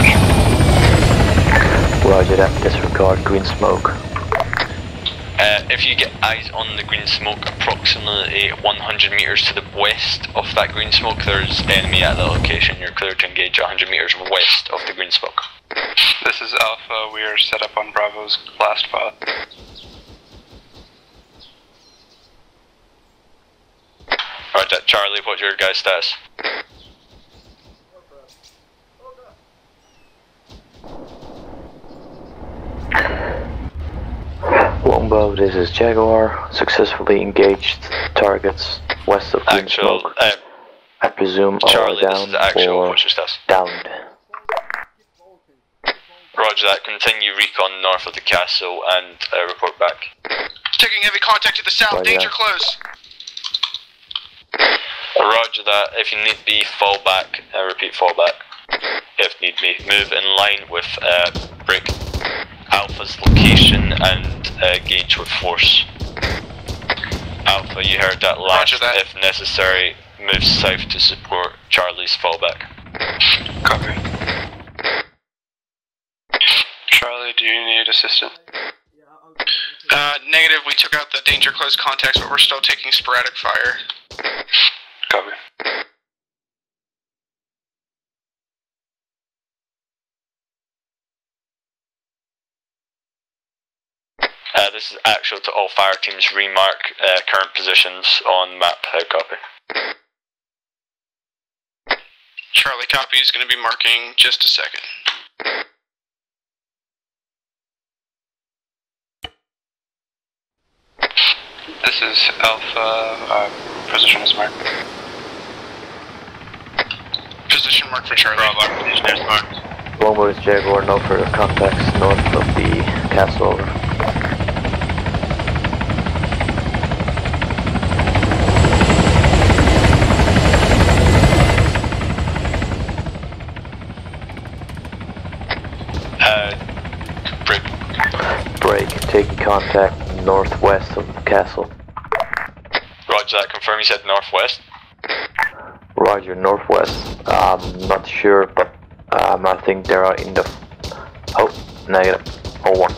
Roger that, disregard green smoke. Uh, if you get eyes on the green smoke, approximately one hundred meters to the west of that green smoke, there's enemy at that location. You're clear to engage one hundred meters west of the green smoke. This is Alpha. We are set up on Bravo's blast pod. Roger that, Charlie. What's your guy's status? Longbow, this is Jaguar. Successfully engaged targets west of green Actual, smoke. uh, I presume all Charlie, are this down is actual. or What's your status? downed. Roger that. Continue recon north of the castle and uh, report back. Taking heavy contact to the south. Roger Danger that. close. Roger that. If you need be, fall back. I repeat, fall back. If need be, move in line with uh, Brick Alpha's location and uh, gauge with force. Alpha, you heard that last. Roger that. If necessary, move south to support Charlie's fallback. Copy. Charlie, do you need assistance? Uh, negative. We took out the danger close contacts, but we're still taking sporadic fire. Copy. Uh, this is actual to all fire teams. Remark uh, current positions on map. How copy? Charlie copy is going to be marking just a second. This is Alpha. Uh, position is marked. Position mark for Charlie. Bravo, position is marked. Longbow is Jaguar, no further contacts north of the castle. Over. Uh, break. Break, taking contact northwest of the castle. Roger that. Confirm you said northwest. Roger, northwest. I'm not sure, but um, I think they are in the. Oh, negative. Oh, one.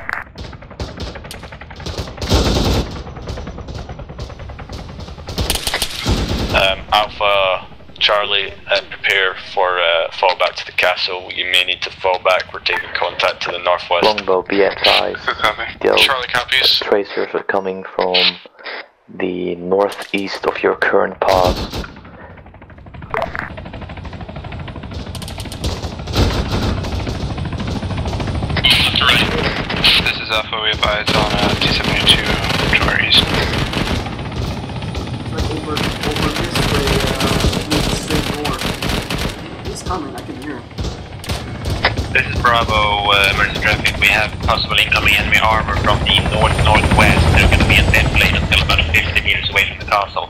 Um, Alpha, Charlie, uh, prepare for uh, fall back to the castle. You may need to fall back. We're taking contact to the northwest. Longbow, be advised. Good copy. The Charlie copies. tracers are coming from the northeast of your current pass. Right. This is Alpha. We advise on uh, T seventy-two to our east. Like over, over this way, uh, moving straight north. He's coming, I can hear him. This is Bravo, uh, emergency traffic. We have possible incoming enemy armor from the north-northwest. They're going to be in dead plane until about fifty meters away from the castle.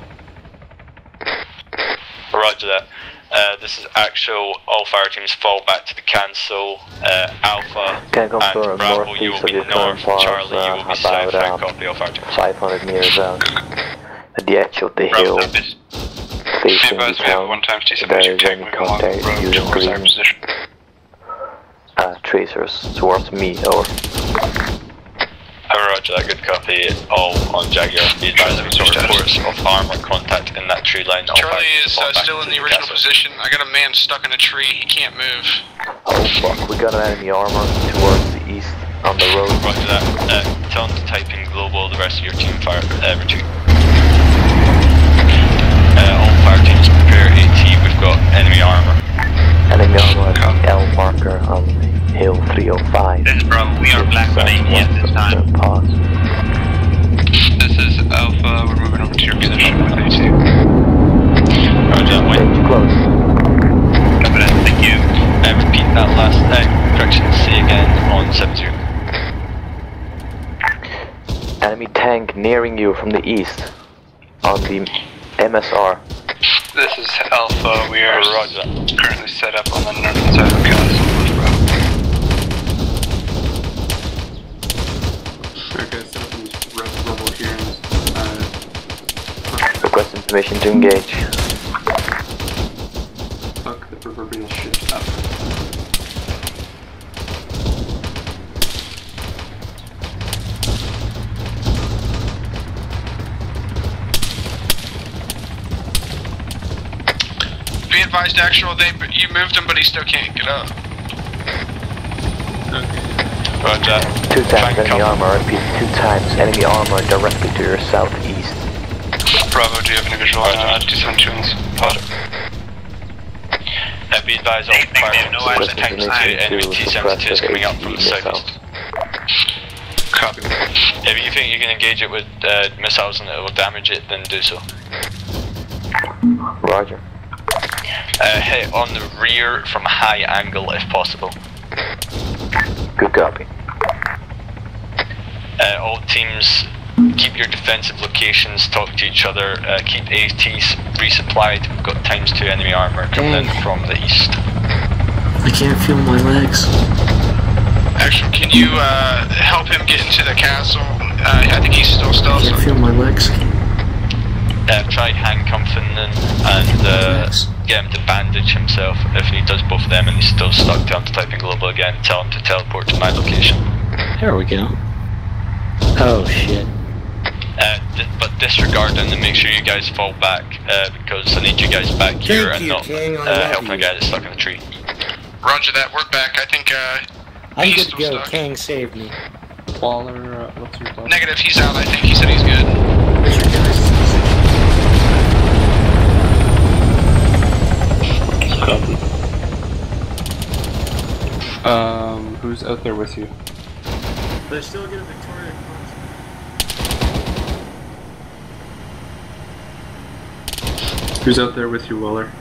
Roger that. Uh, this is actual. All fire teams fall back to the cancel. Uh, Alpha Can confirm and Bravo, you will northeast of be your north. current pass, Charlie, you will uh, be south. about How um, copy? All fire teams. five hundred meters down. At the edge of the hill, Bravo, this. Be facing the advised we have town, one times T there seventy-two is tank any moving along the contact road using towards our green position. uh, tracers towards me, over. Uh, Roger that. Good copy. All on Jaguar. Be advised of sort of reports of armor contact in that tree line. All Charlie fire teams is fall uh, back still to in the original castle. position. I got a man stuck in a tree. He can't move. Oh fuck, we got an enemy armor towards the east on the road. Roger that. Uh, tell them to type in global. The rest of your team fire uh, retreat. Uh, all fire teams prepare AT. We've got enemy armor. Enemy armor at L marker on hill three oh five. This is Bravo. We are black on A T at this time. Pause. This is Alpha. We're moving over to your position with A T. Roger that. Wait. Stage close. Copy that. Thank you. Uh, repeat that last uh, correction. Say again on seven zero. Enemy tank nearing you from the east on the M S R. This is Alpha. We are currently set up on the northern side of the castle with Bravo. Okay, set up in this red rubble here. Uh, Requesting permission to engage. fuck the proverbial shit up. Be advised, actual, they you moved him, but he still can't get up. Roger. Two times enemy armor, I repeat, two times enemy armor directly to your southeast. Bravo, do you have any visual on uh, two seven two? Roger. Uh, be advised, all fire no no eyes times two enemy T seventy-twos coming up from the southeast. Copy. If you think you can engage it with uh, missiles and it will damage it, then do so. Roger. Uh, hit on the rear from a high angle if possible. Good copy. Uh, all teams, keep your defensive locations, talk to each other, uh, keep A Ts resupplied. We've got times two enemy armor coming in from the east. I can't feel my legs. Actually, can you uh, help him get into the castle? Uh, I think he's still I stuck. can't feel my legs. Uh, try handcuffing him and uh, get him to bandage himself. If he does both of them and he's still stuck, tell him to type in global again, tell him to teleport to my location. There we go. Oh shit. Uh, di but disregard them and make sure you guys fall back, uh, because I need you guys back here and not uh, helping a guy that's stuck in a tree. Roger that, we're back. I think uh, I'm he's good to still go. stuck. Kang saved me. Waller, uh, what's your thought? Negative, he's out. I think he said he's good. Where's your guys' Copy. Um, who's out there with you? But I still get a Victoria Cross. Who's out there with you, Waller?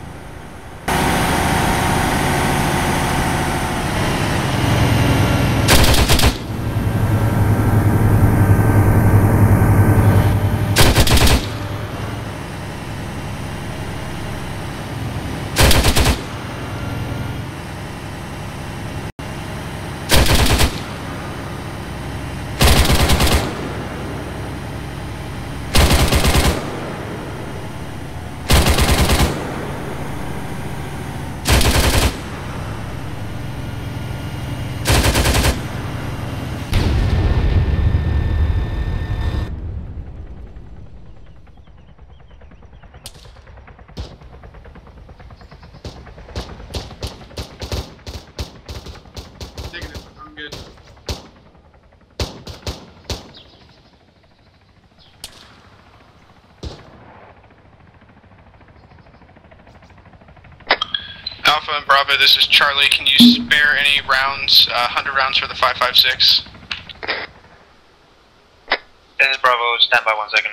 Negative, I'm good. Alpha and Bravo, this is Charlie. Can you spare any rounds, uh, one hundred rounds for the five five six? This is Bravo, stand by one second.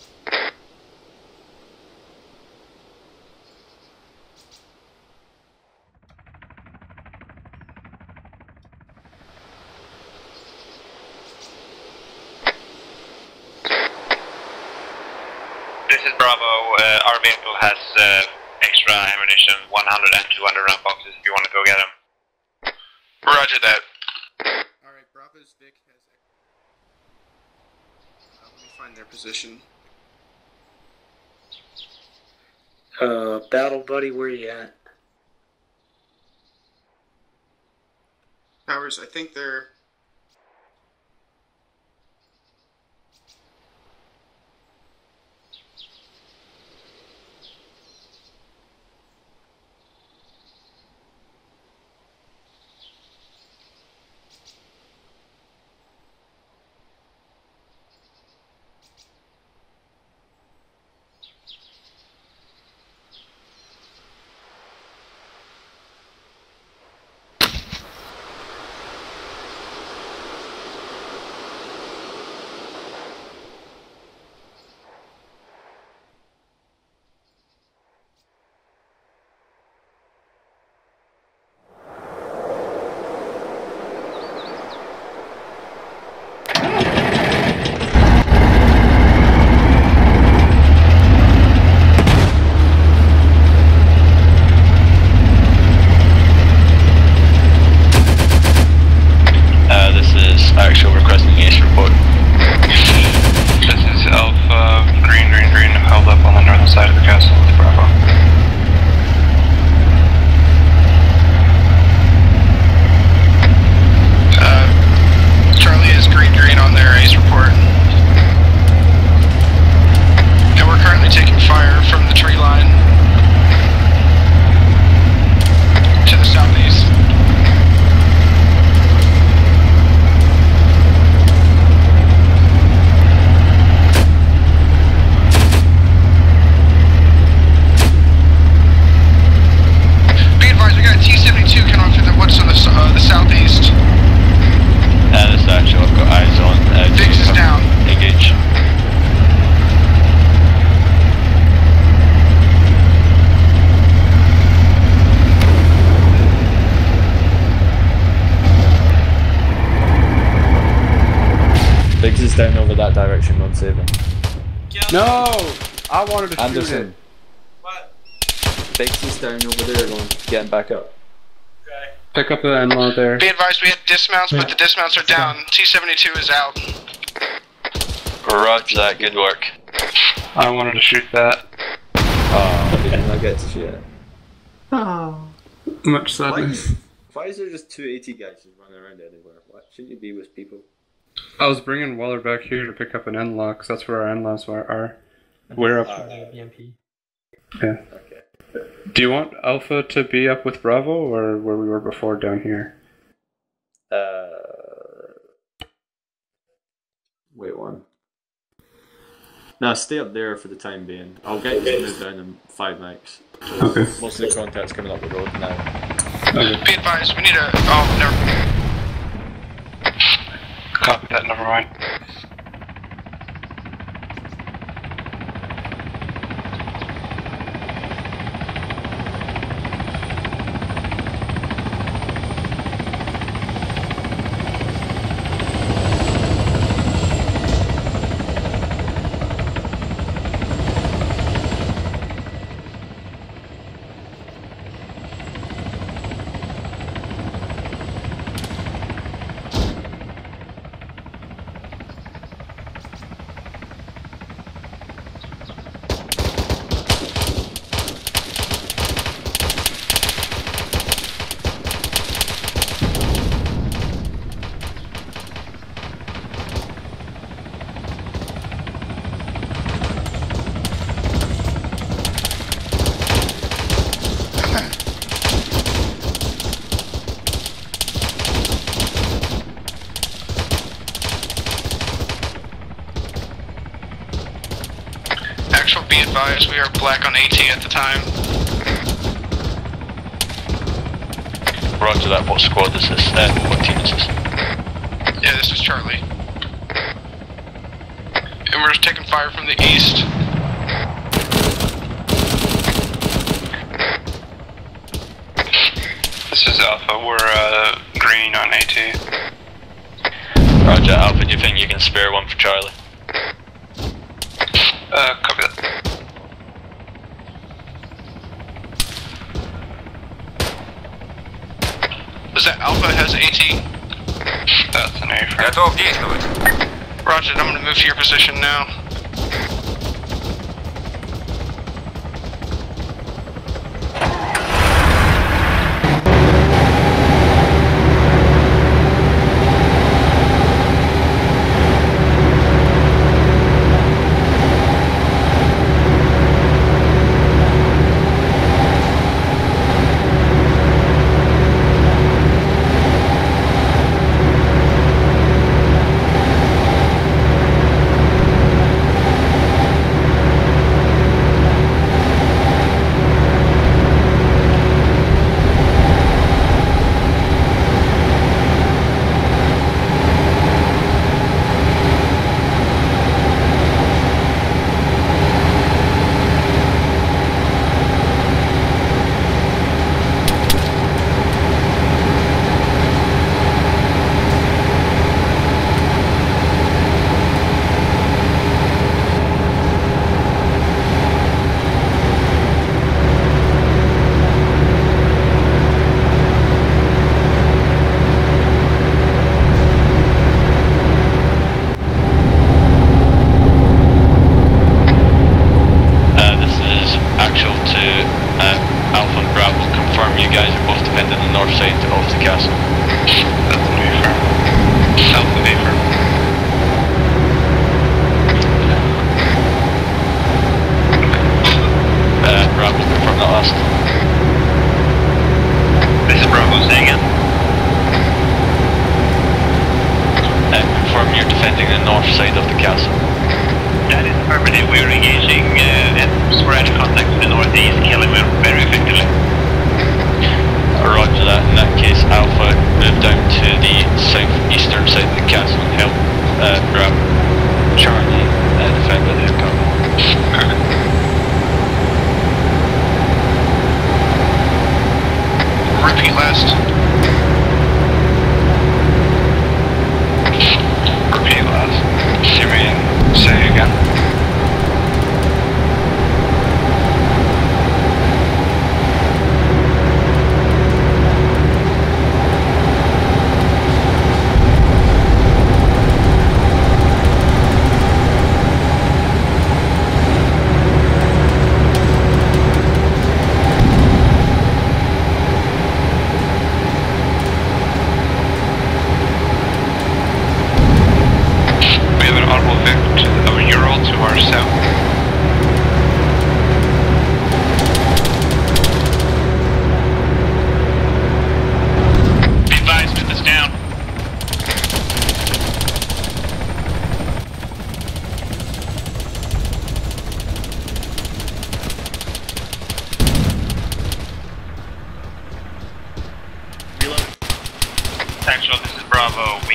This is Bravo, uh, our vehicle has uh, extra ammunition, one hundred and two hundred round boxes if you want to go get them. Roger that. Alright, Bravo's Vic has... Uh, let me find their position. Uh, battle buddy, where you at? Powers, I think they're... down over that direction, non saving. No! I wanted to Anderson. shoot it. What? Bixie's down over there, going, getting back up. Okay. Pick up the endload there. Be advised, we had dismounts, but the dismounts are down. T seventy-two is out. Roger that, good work. I wanted to shoot that. Oh, did you not get to shoot it? Oh. Much sadness. Why is there just two AT guys just running around anywhere? Why shouldn't you be with people? I was bringing Waller back here to pick up an end lock, because that's where our end locks are. We're up. B M P. Yeah. Okay. Do you want Alpha to be up with Bravo, or where we were before down here? Uh. Wait one. Nah, stay up there for the time being. I'll get you to move down in five mics. Okay. Most of the contact's coming up the road now. Okay. Be advised, we need a. Oh, never. Copy that, never mind. Actual, be advised, we are black on AT at the time. Roger that, what squad is this? Uh, what team is this? Yeah, this is Charlie. And we're taking fire from the east. This is Alpha, we're uh, green on AT. Roger, Alpha, do you think you can spare one for Charlie? Uh, copy that. Is that Alpha has AT? That's an A for Готов действовать. Roger, I'm gonna move to your position now.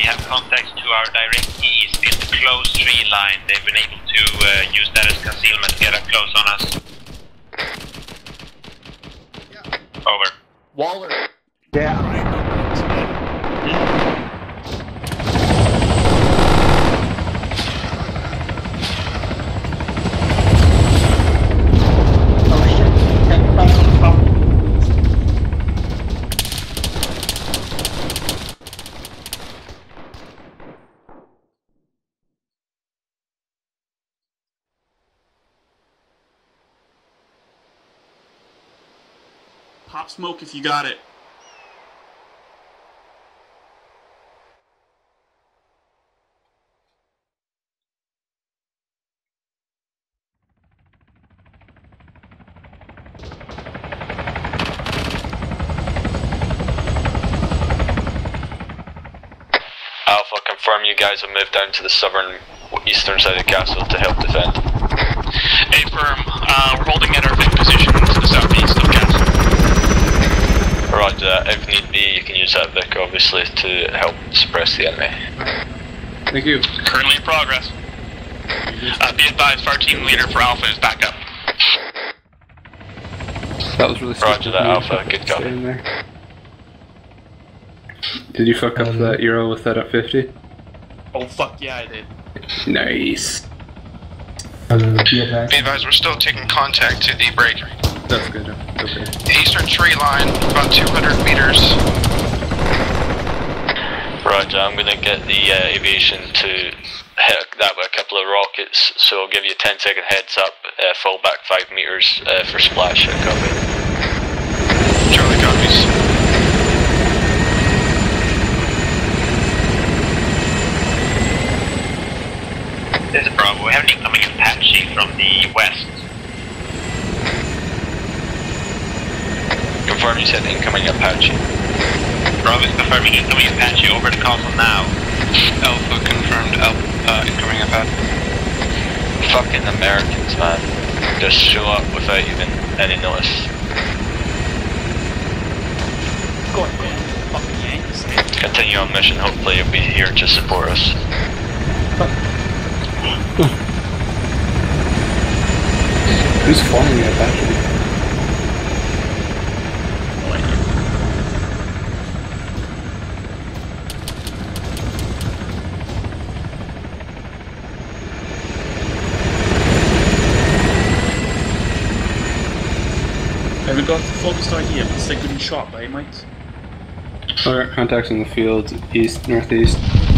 have contacts to our direct east in the closed tree line. They've been able to uh, use that as concealment to get up close on us. Yeah. Over. Waller. Yeah. Pop smoke if you got it. Alpha, confirm you guys have moved down to the southern eastern side of the castle to help defend. A firm, uh, we're holding at our Vic position to the southeast of castle. Roger that. If need be, you can use that Vic obviously to help suppress the enemy. Thank you. Currently in progress. Uh, be advised, fire team leader for Alpha is back up. That was really Roger that, Alpha. Good copy. There. Did you fuck up um, that Euro with that at fifty? Oh fuck yeah, I did. Nice. Be advised, we're still taking contact to the break. That's good. Okay. Eastern tree line, about two hundred meters. Roger, I'm gonna get the uh, aviation to hit that with a couple of rockets, so I'll give you a ten second heads up, uh, fall back five meters uh, for splash. Copy. Charlie copies. This is Bravo. We have an incoming Apache from the west. Confirm you said incoming Apache. Bravo is confirming incoming Apache over the console now. Alpha confirmed Alpha, uh, incoming Apache. Fucking Americans, man. Just show up without even any notice. Go on, man. Fucking Yankees. Continue on mission, hopefully you'll be here to support us. Who's flying that battery? Have we got the focused idea? It's like getting shot by mates. Alright, contacts in the field, east, northeast.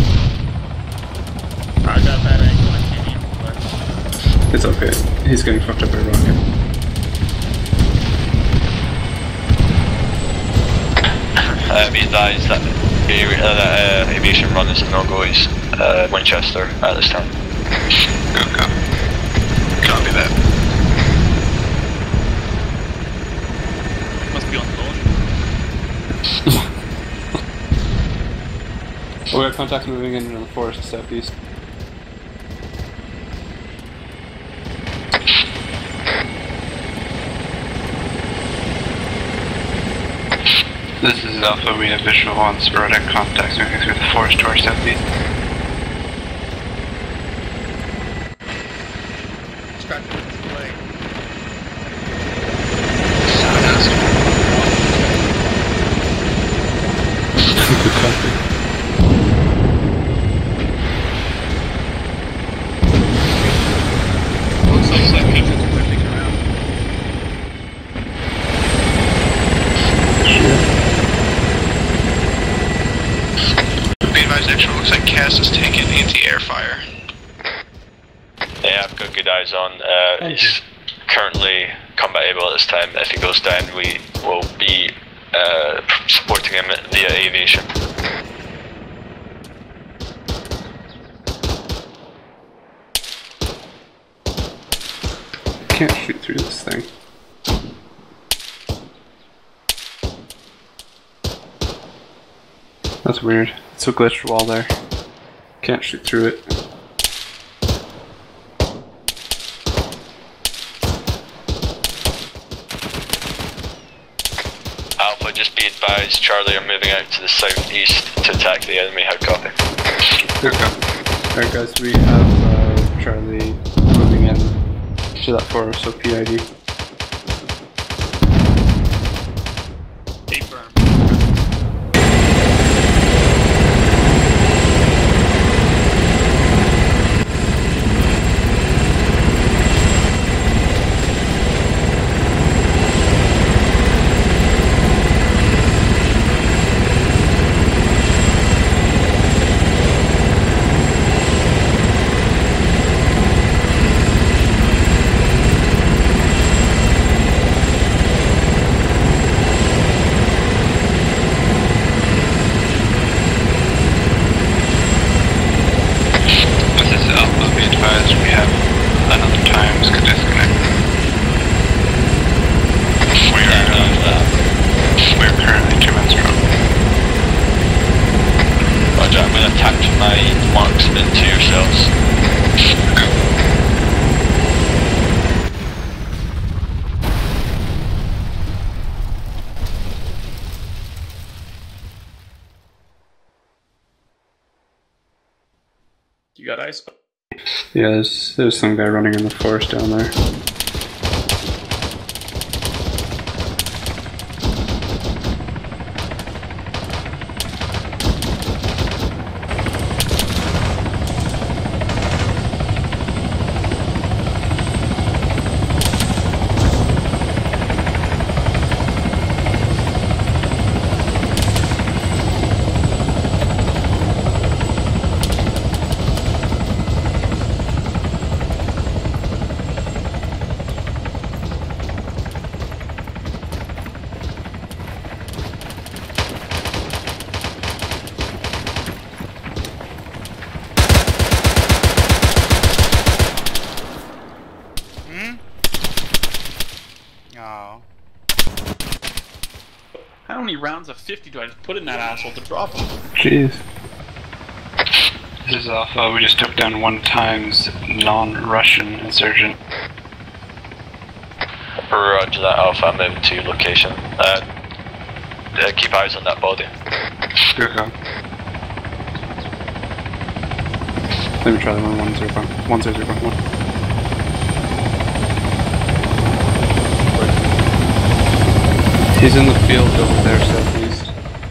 I got that angle, I can't even play. It's okay. He's getting fucked up by a rocket. Uh, be advised that the uh, uh, aviation run is a no-go east uh, Winchester at this time. Go, go. Copy that. Must be on loan. Oh, we have contacts moving in from the forest southeast. This is Alpha, we have visual on sporadic contacts moving through the forest to our southeast. Looks like some pigeons are whipping around. Be advised, actually looks like Cass is taking anti-air fire. Yeah, I've got good eyes on. Uh, he's currently combat able at this time. If he goes down, we will be uh, supporting him via aviation. Can't shoot through this thing. That's weird. It's a glitched wall there. Can't shoot through it. Alpha, just be advised, Charlie are moving out to the southeast to attack the enemy. How copy? Alright guys, we have uh, Charlie moving in to that four, so P I D. Confirm. We have another times disconnect. We are, uh, we're currently two men strong. Roger, I'm going to attach my marks into yourselves. You got ice? Yeah, there's, there's some guy running in the forest down there. Oh. How many rounds of fifty do I just put in that asshole to drop him? Jeez. This is Alpha, we just took down one times non-Russian insurgent. Roger that, Alpha, I'm moving to your location. Uh, uh, keep eyes on that body. Good call. Let me try the one one zero one. One zero zero one. He's in the field over there, southeast.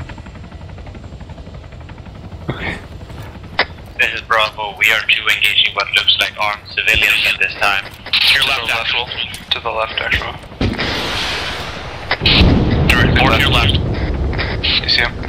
Okay. This is Bravo. We are two engaging what looks like armed civilians at this time. To your left, actual. To the left, actual. Alright, more to your left. You see him?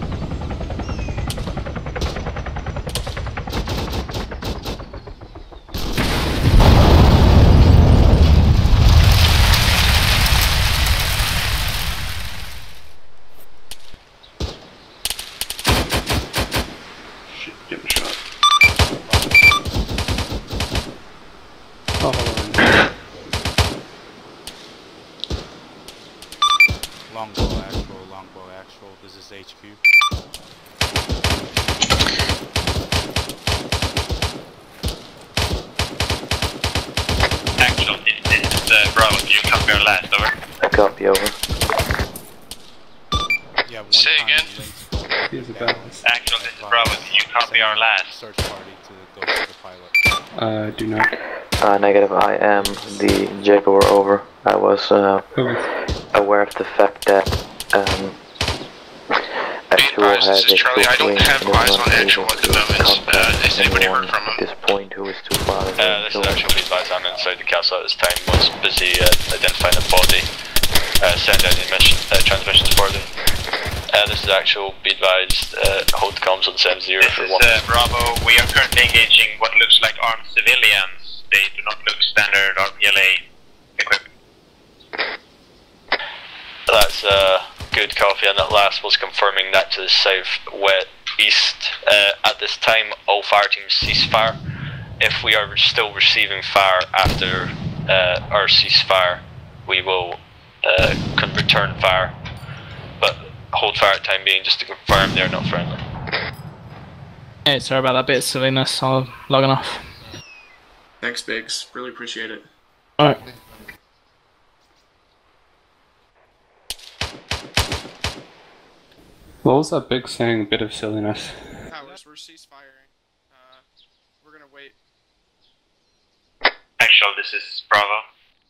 Longbow actual, longbow actual. This is H Q. Actual, this is uh, Bravo. You can copy our last, over. I copy, over. Yeah, one Say time again. linked. He has a balance. Actual, this is Bravo. You copy our last. Search party to go to the pilot. Uh, do not. Uh, negative, I am the Jaguar, over. I was uh, Okay. aware of the fact that um, Actual advised, has this is a Charlie. I don't quick have link eyes and on is Actual unable at the to moment. Uh, contact has anybody anyone heard from him? at this point who is too far away. Uh, this is actual be advised, I'm inside the castle at this time. Was busy uh, identifying a body. Uh, send out emission, uh, transmissions for them. Uh, this is actual, be advised, uh, hold comms on seven zero This for is one. uh, Bravo. We are currently engaging what looks like armed civilians. They do not look standard R P L A equipped. That's uh, good copy, and that last was confirming that to the south-west east. Uh, at this time, all fire teams cease fire. If we are still receiving fire after uh, our ceasefire, we will uh, can return fire. But hold fire at time being, just to confirm they're not friendly. Hey, sorry about that bit of silliness. I'll log on off. Thanks, Biggs. Really appreciate it. Alright. What was that big saying? A bit of silliness. Powers, we're ceasefire. actual, this is Bravo.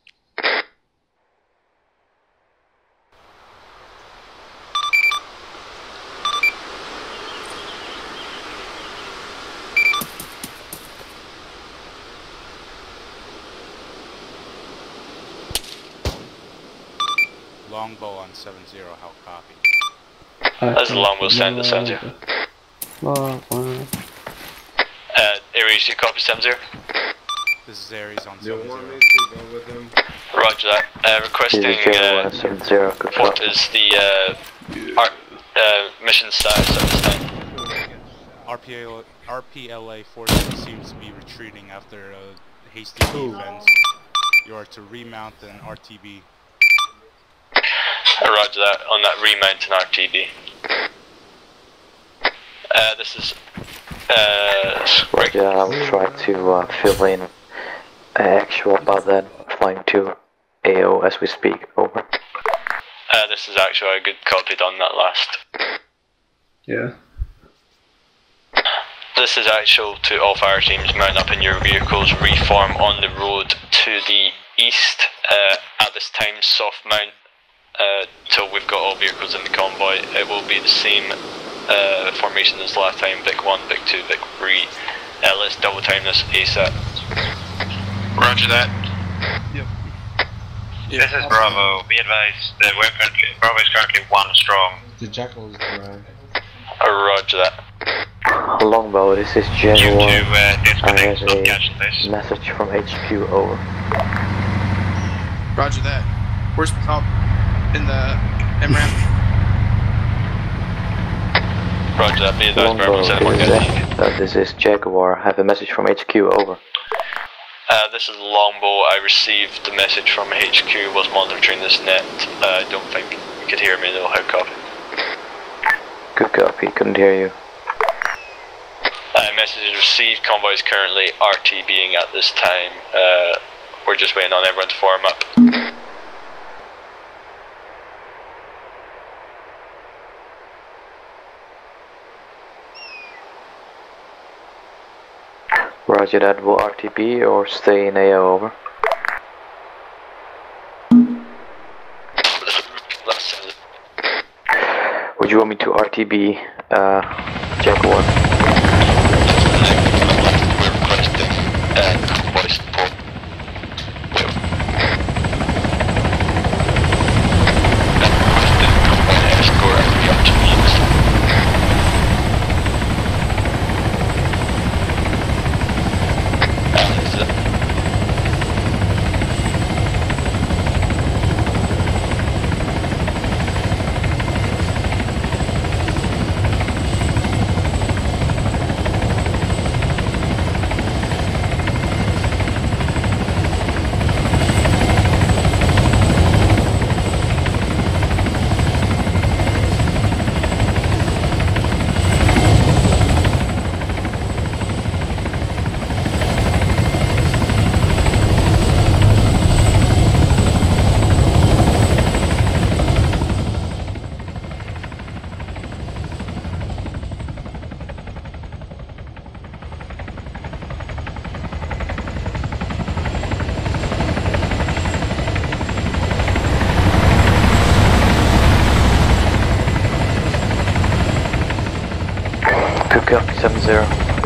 Longbow on seven zero, how copy? That's a longbow send to seven zero. Uh, Aries, you copy seven zero? This is Aries on You seven want zero. me to go with him? Roger that. Uh, requesting, uh, what is the, uh, ar uh, mission status at this time? R P L, R P L A forces seems to be retreating after a hasty defense. You are to remount an R T B. Roger that, on that remount and R T B. Uh, this is, uh... Roger, I'll try to uh, fill in uh, actual about that, flying to A O as we speak, over. Uh, this is actually a good copy on that last. Yeah. This is actual to all fire teams, mount up in your vehicles, reform on the road to the east. Uh, at this time, soft mount uh, till we've got all vehicles in the convoy. It will be the same uh, formation as last time, Vic one, Vic two, Vic three. Uh, let's double time this ASAP. Roger that. Yep. This is Bravo. Be advised that we're currently, Bravo is currently one strong. The Jackal is dry. Uh, roger that. Longbow, this is Jaguar. To, uh, I have a message from H Q, over. Roger that. Where's Tom? In the M RAM? Roger that, be advised, Longbow, Bravo, this, is, uh, this is Jaguar. I have a message from H Q, over. Uh, this is Longbow. I received the message from H Q, was monitoring this net. Uh, I don't think you could hear me though, how copy? Good copy, couldn't hear you. Uh, message is received, convoy is currently R T Bing at this time. Uh, we're just waiting on everyone to form up. Roger that, will R T B or stay in A O, over? Would you want me to R T B, uh, Jaguar? We're requesting uh, voice support. Escort and the R T Bs. Copy, seven zero.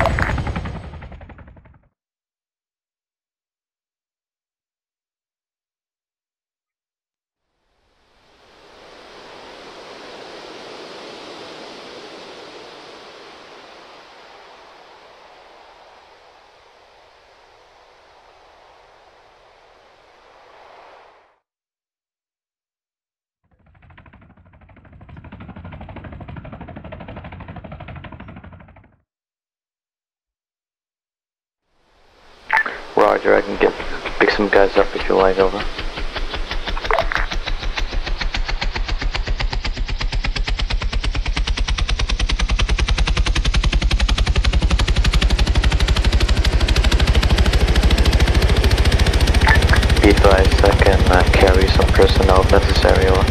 Roger, I can get pick some guys up if you like, over. Be advised, I can uh, carry some personnel if necessary, over.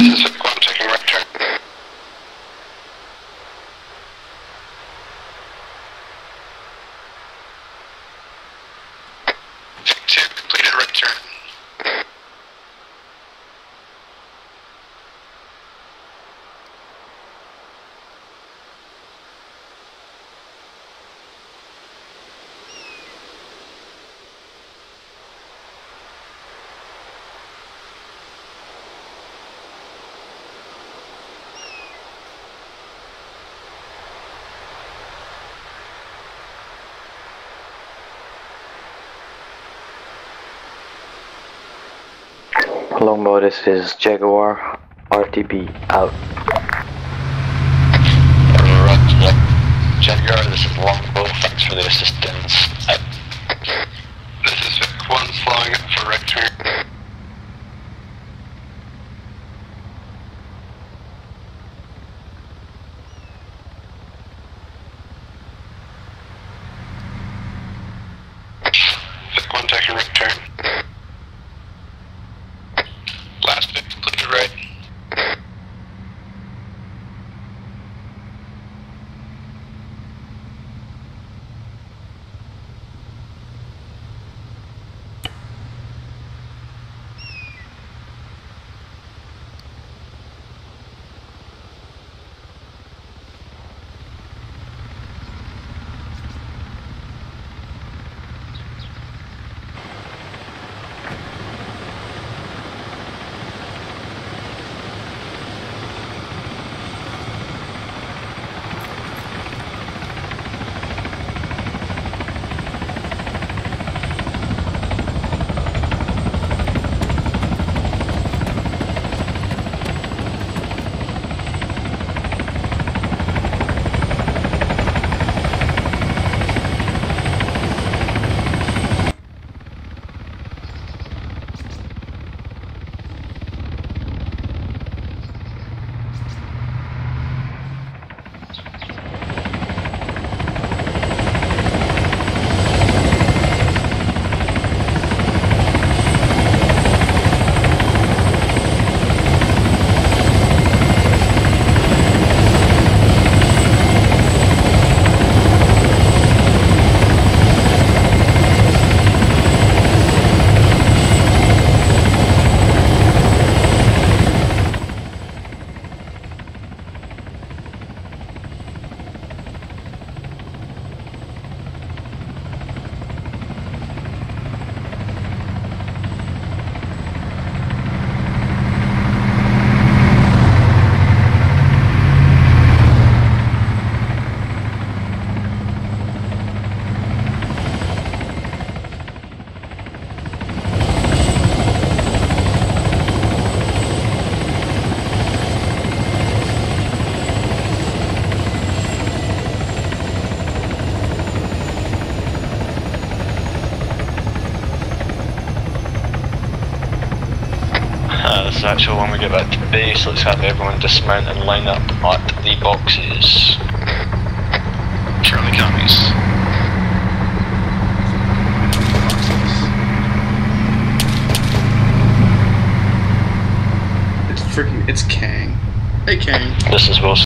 This is Vic one taking right turn. Vic two completed right turn. Longbow, this is Jaguar, R T B out. Roger. Jaguar, this is Longbow, thanks for the assistance. Out. This is Vic one slowing up for right turn. Vic one taking right turn. Last Vic completed right. This is actual when we get back to base. Let's have everyone dismount and line up at the boxes. Charlie copies. It's freaking. It's Kang. Hey, Kang. This is Wilson.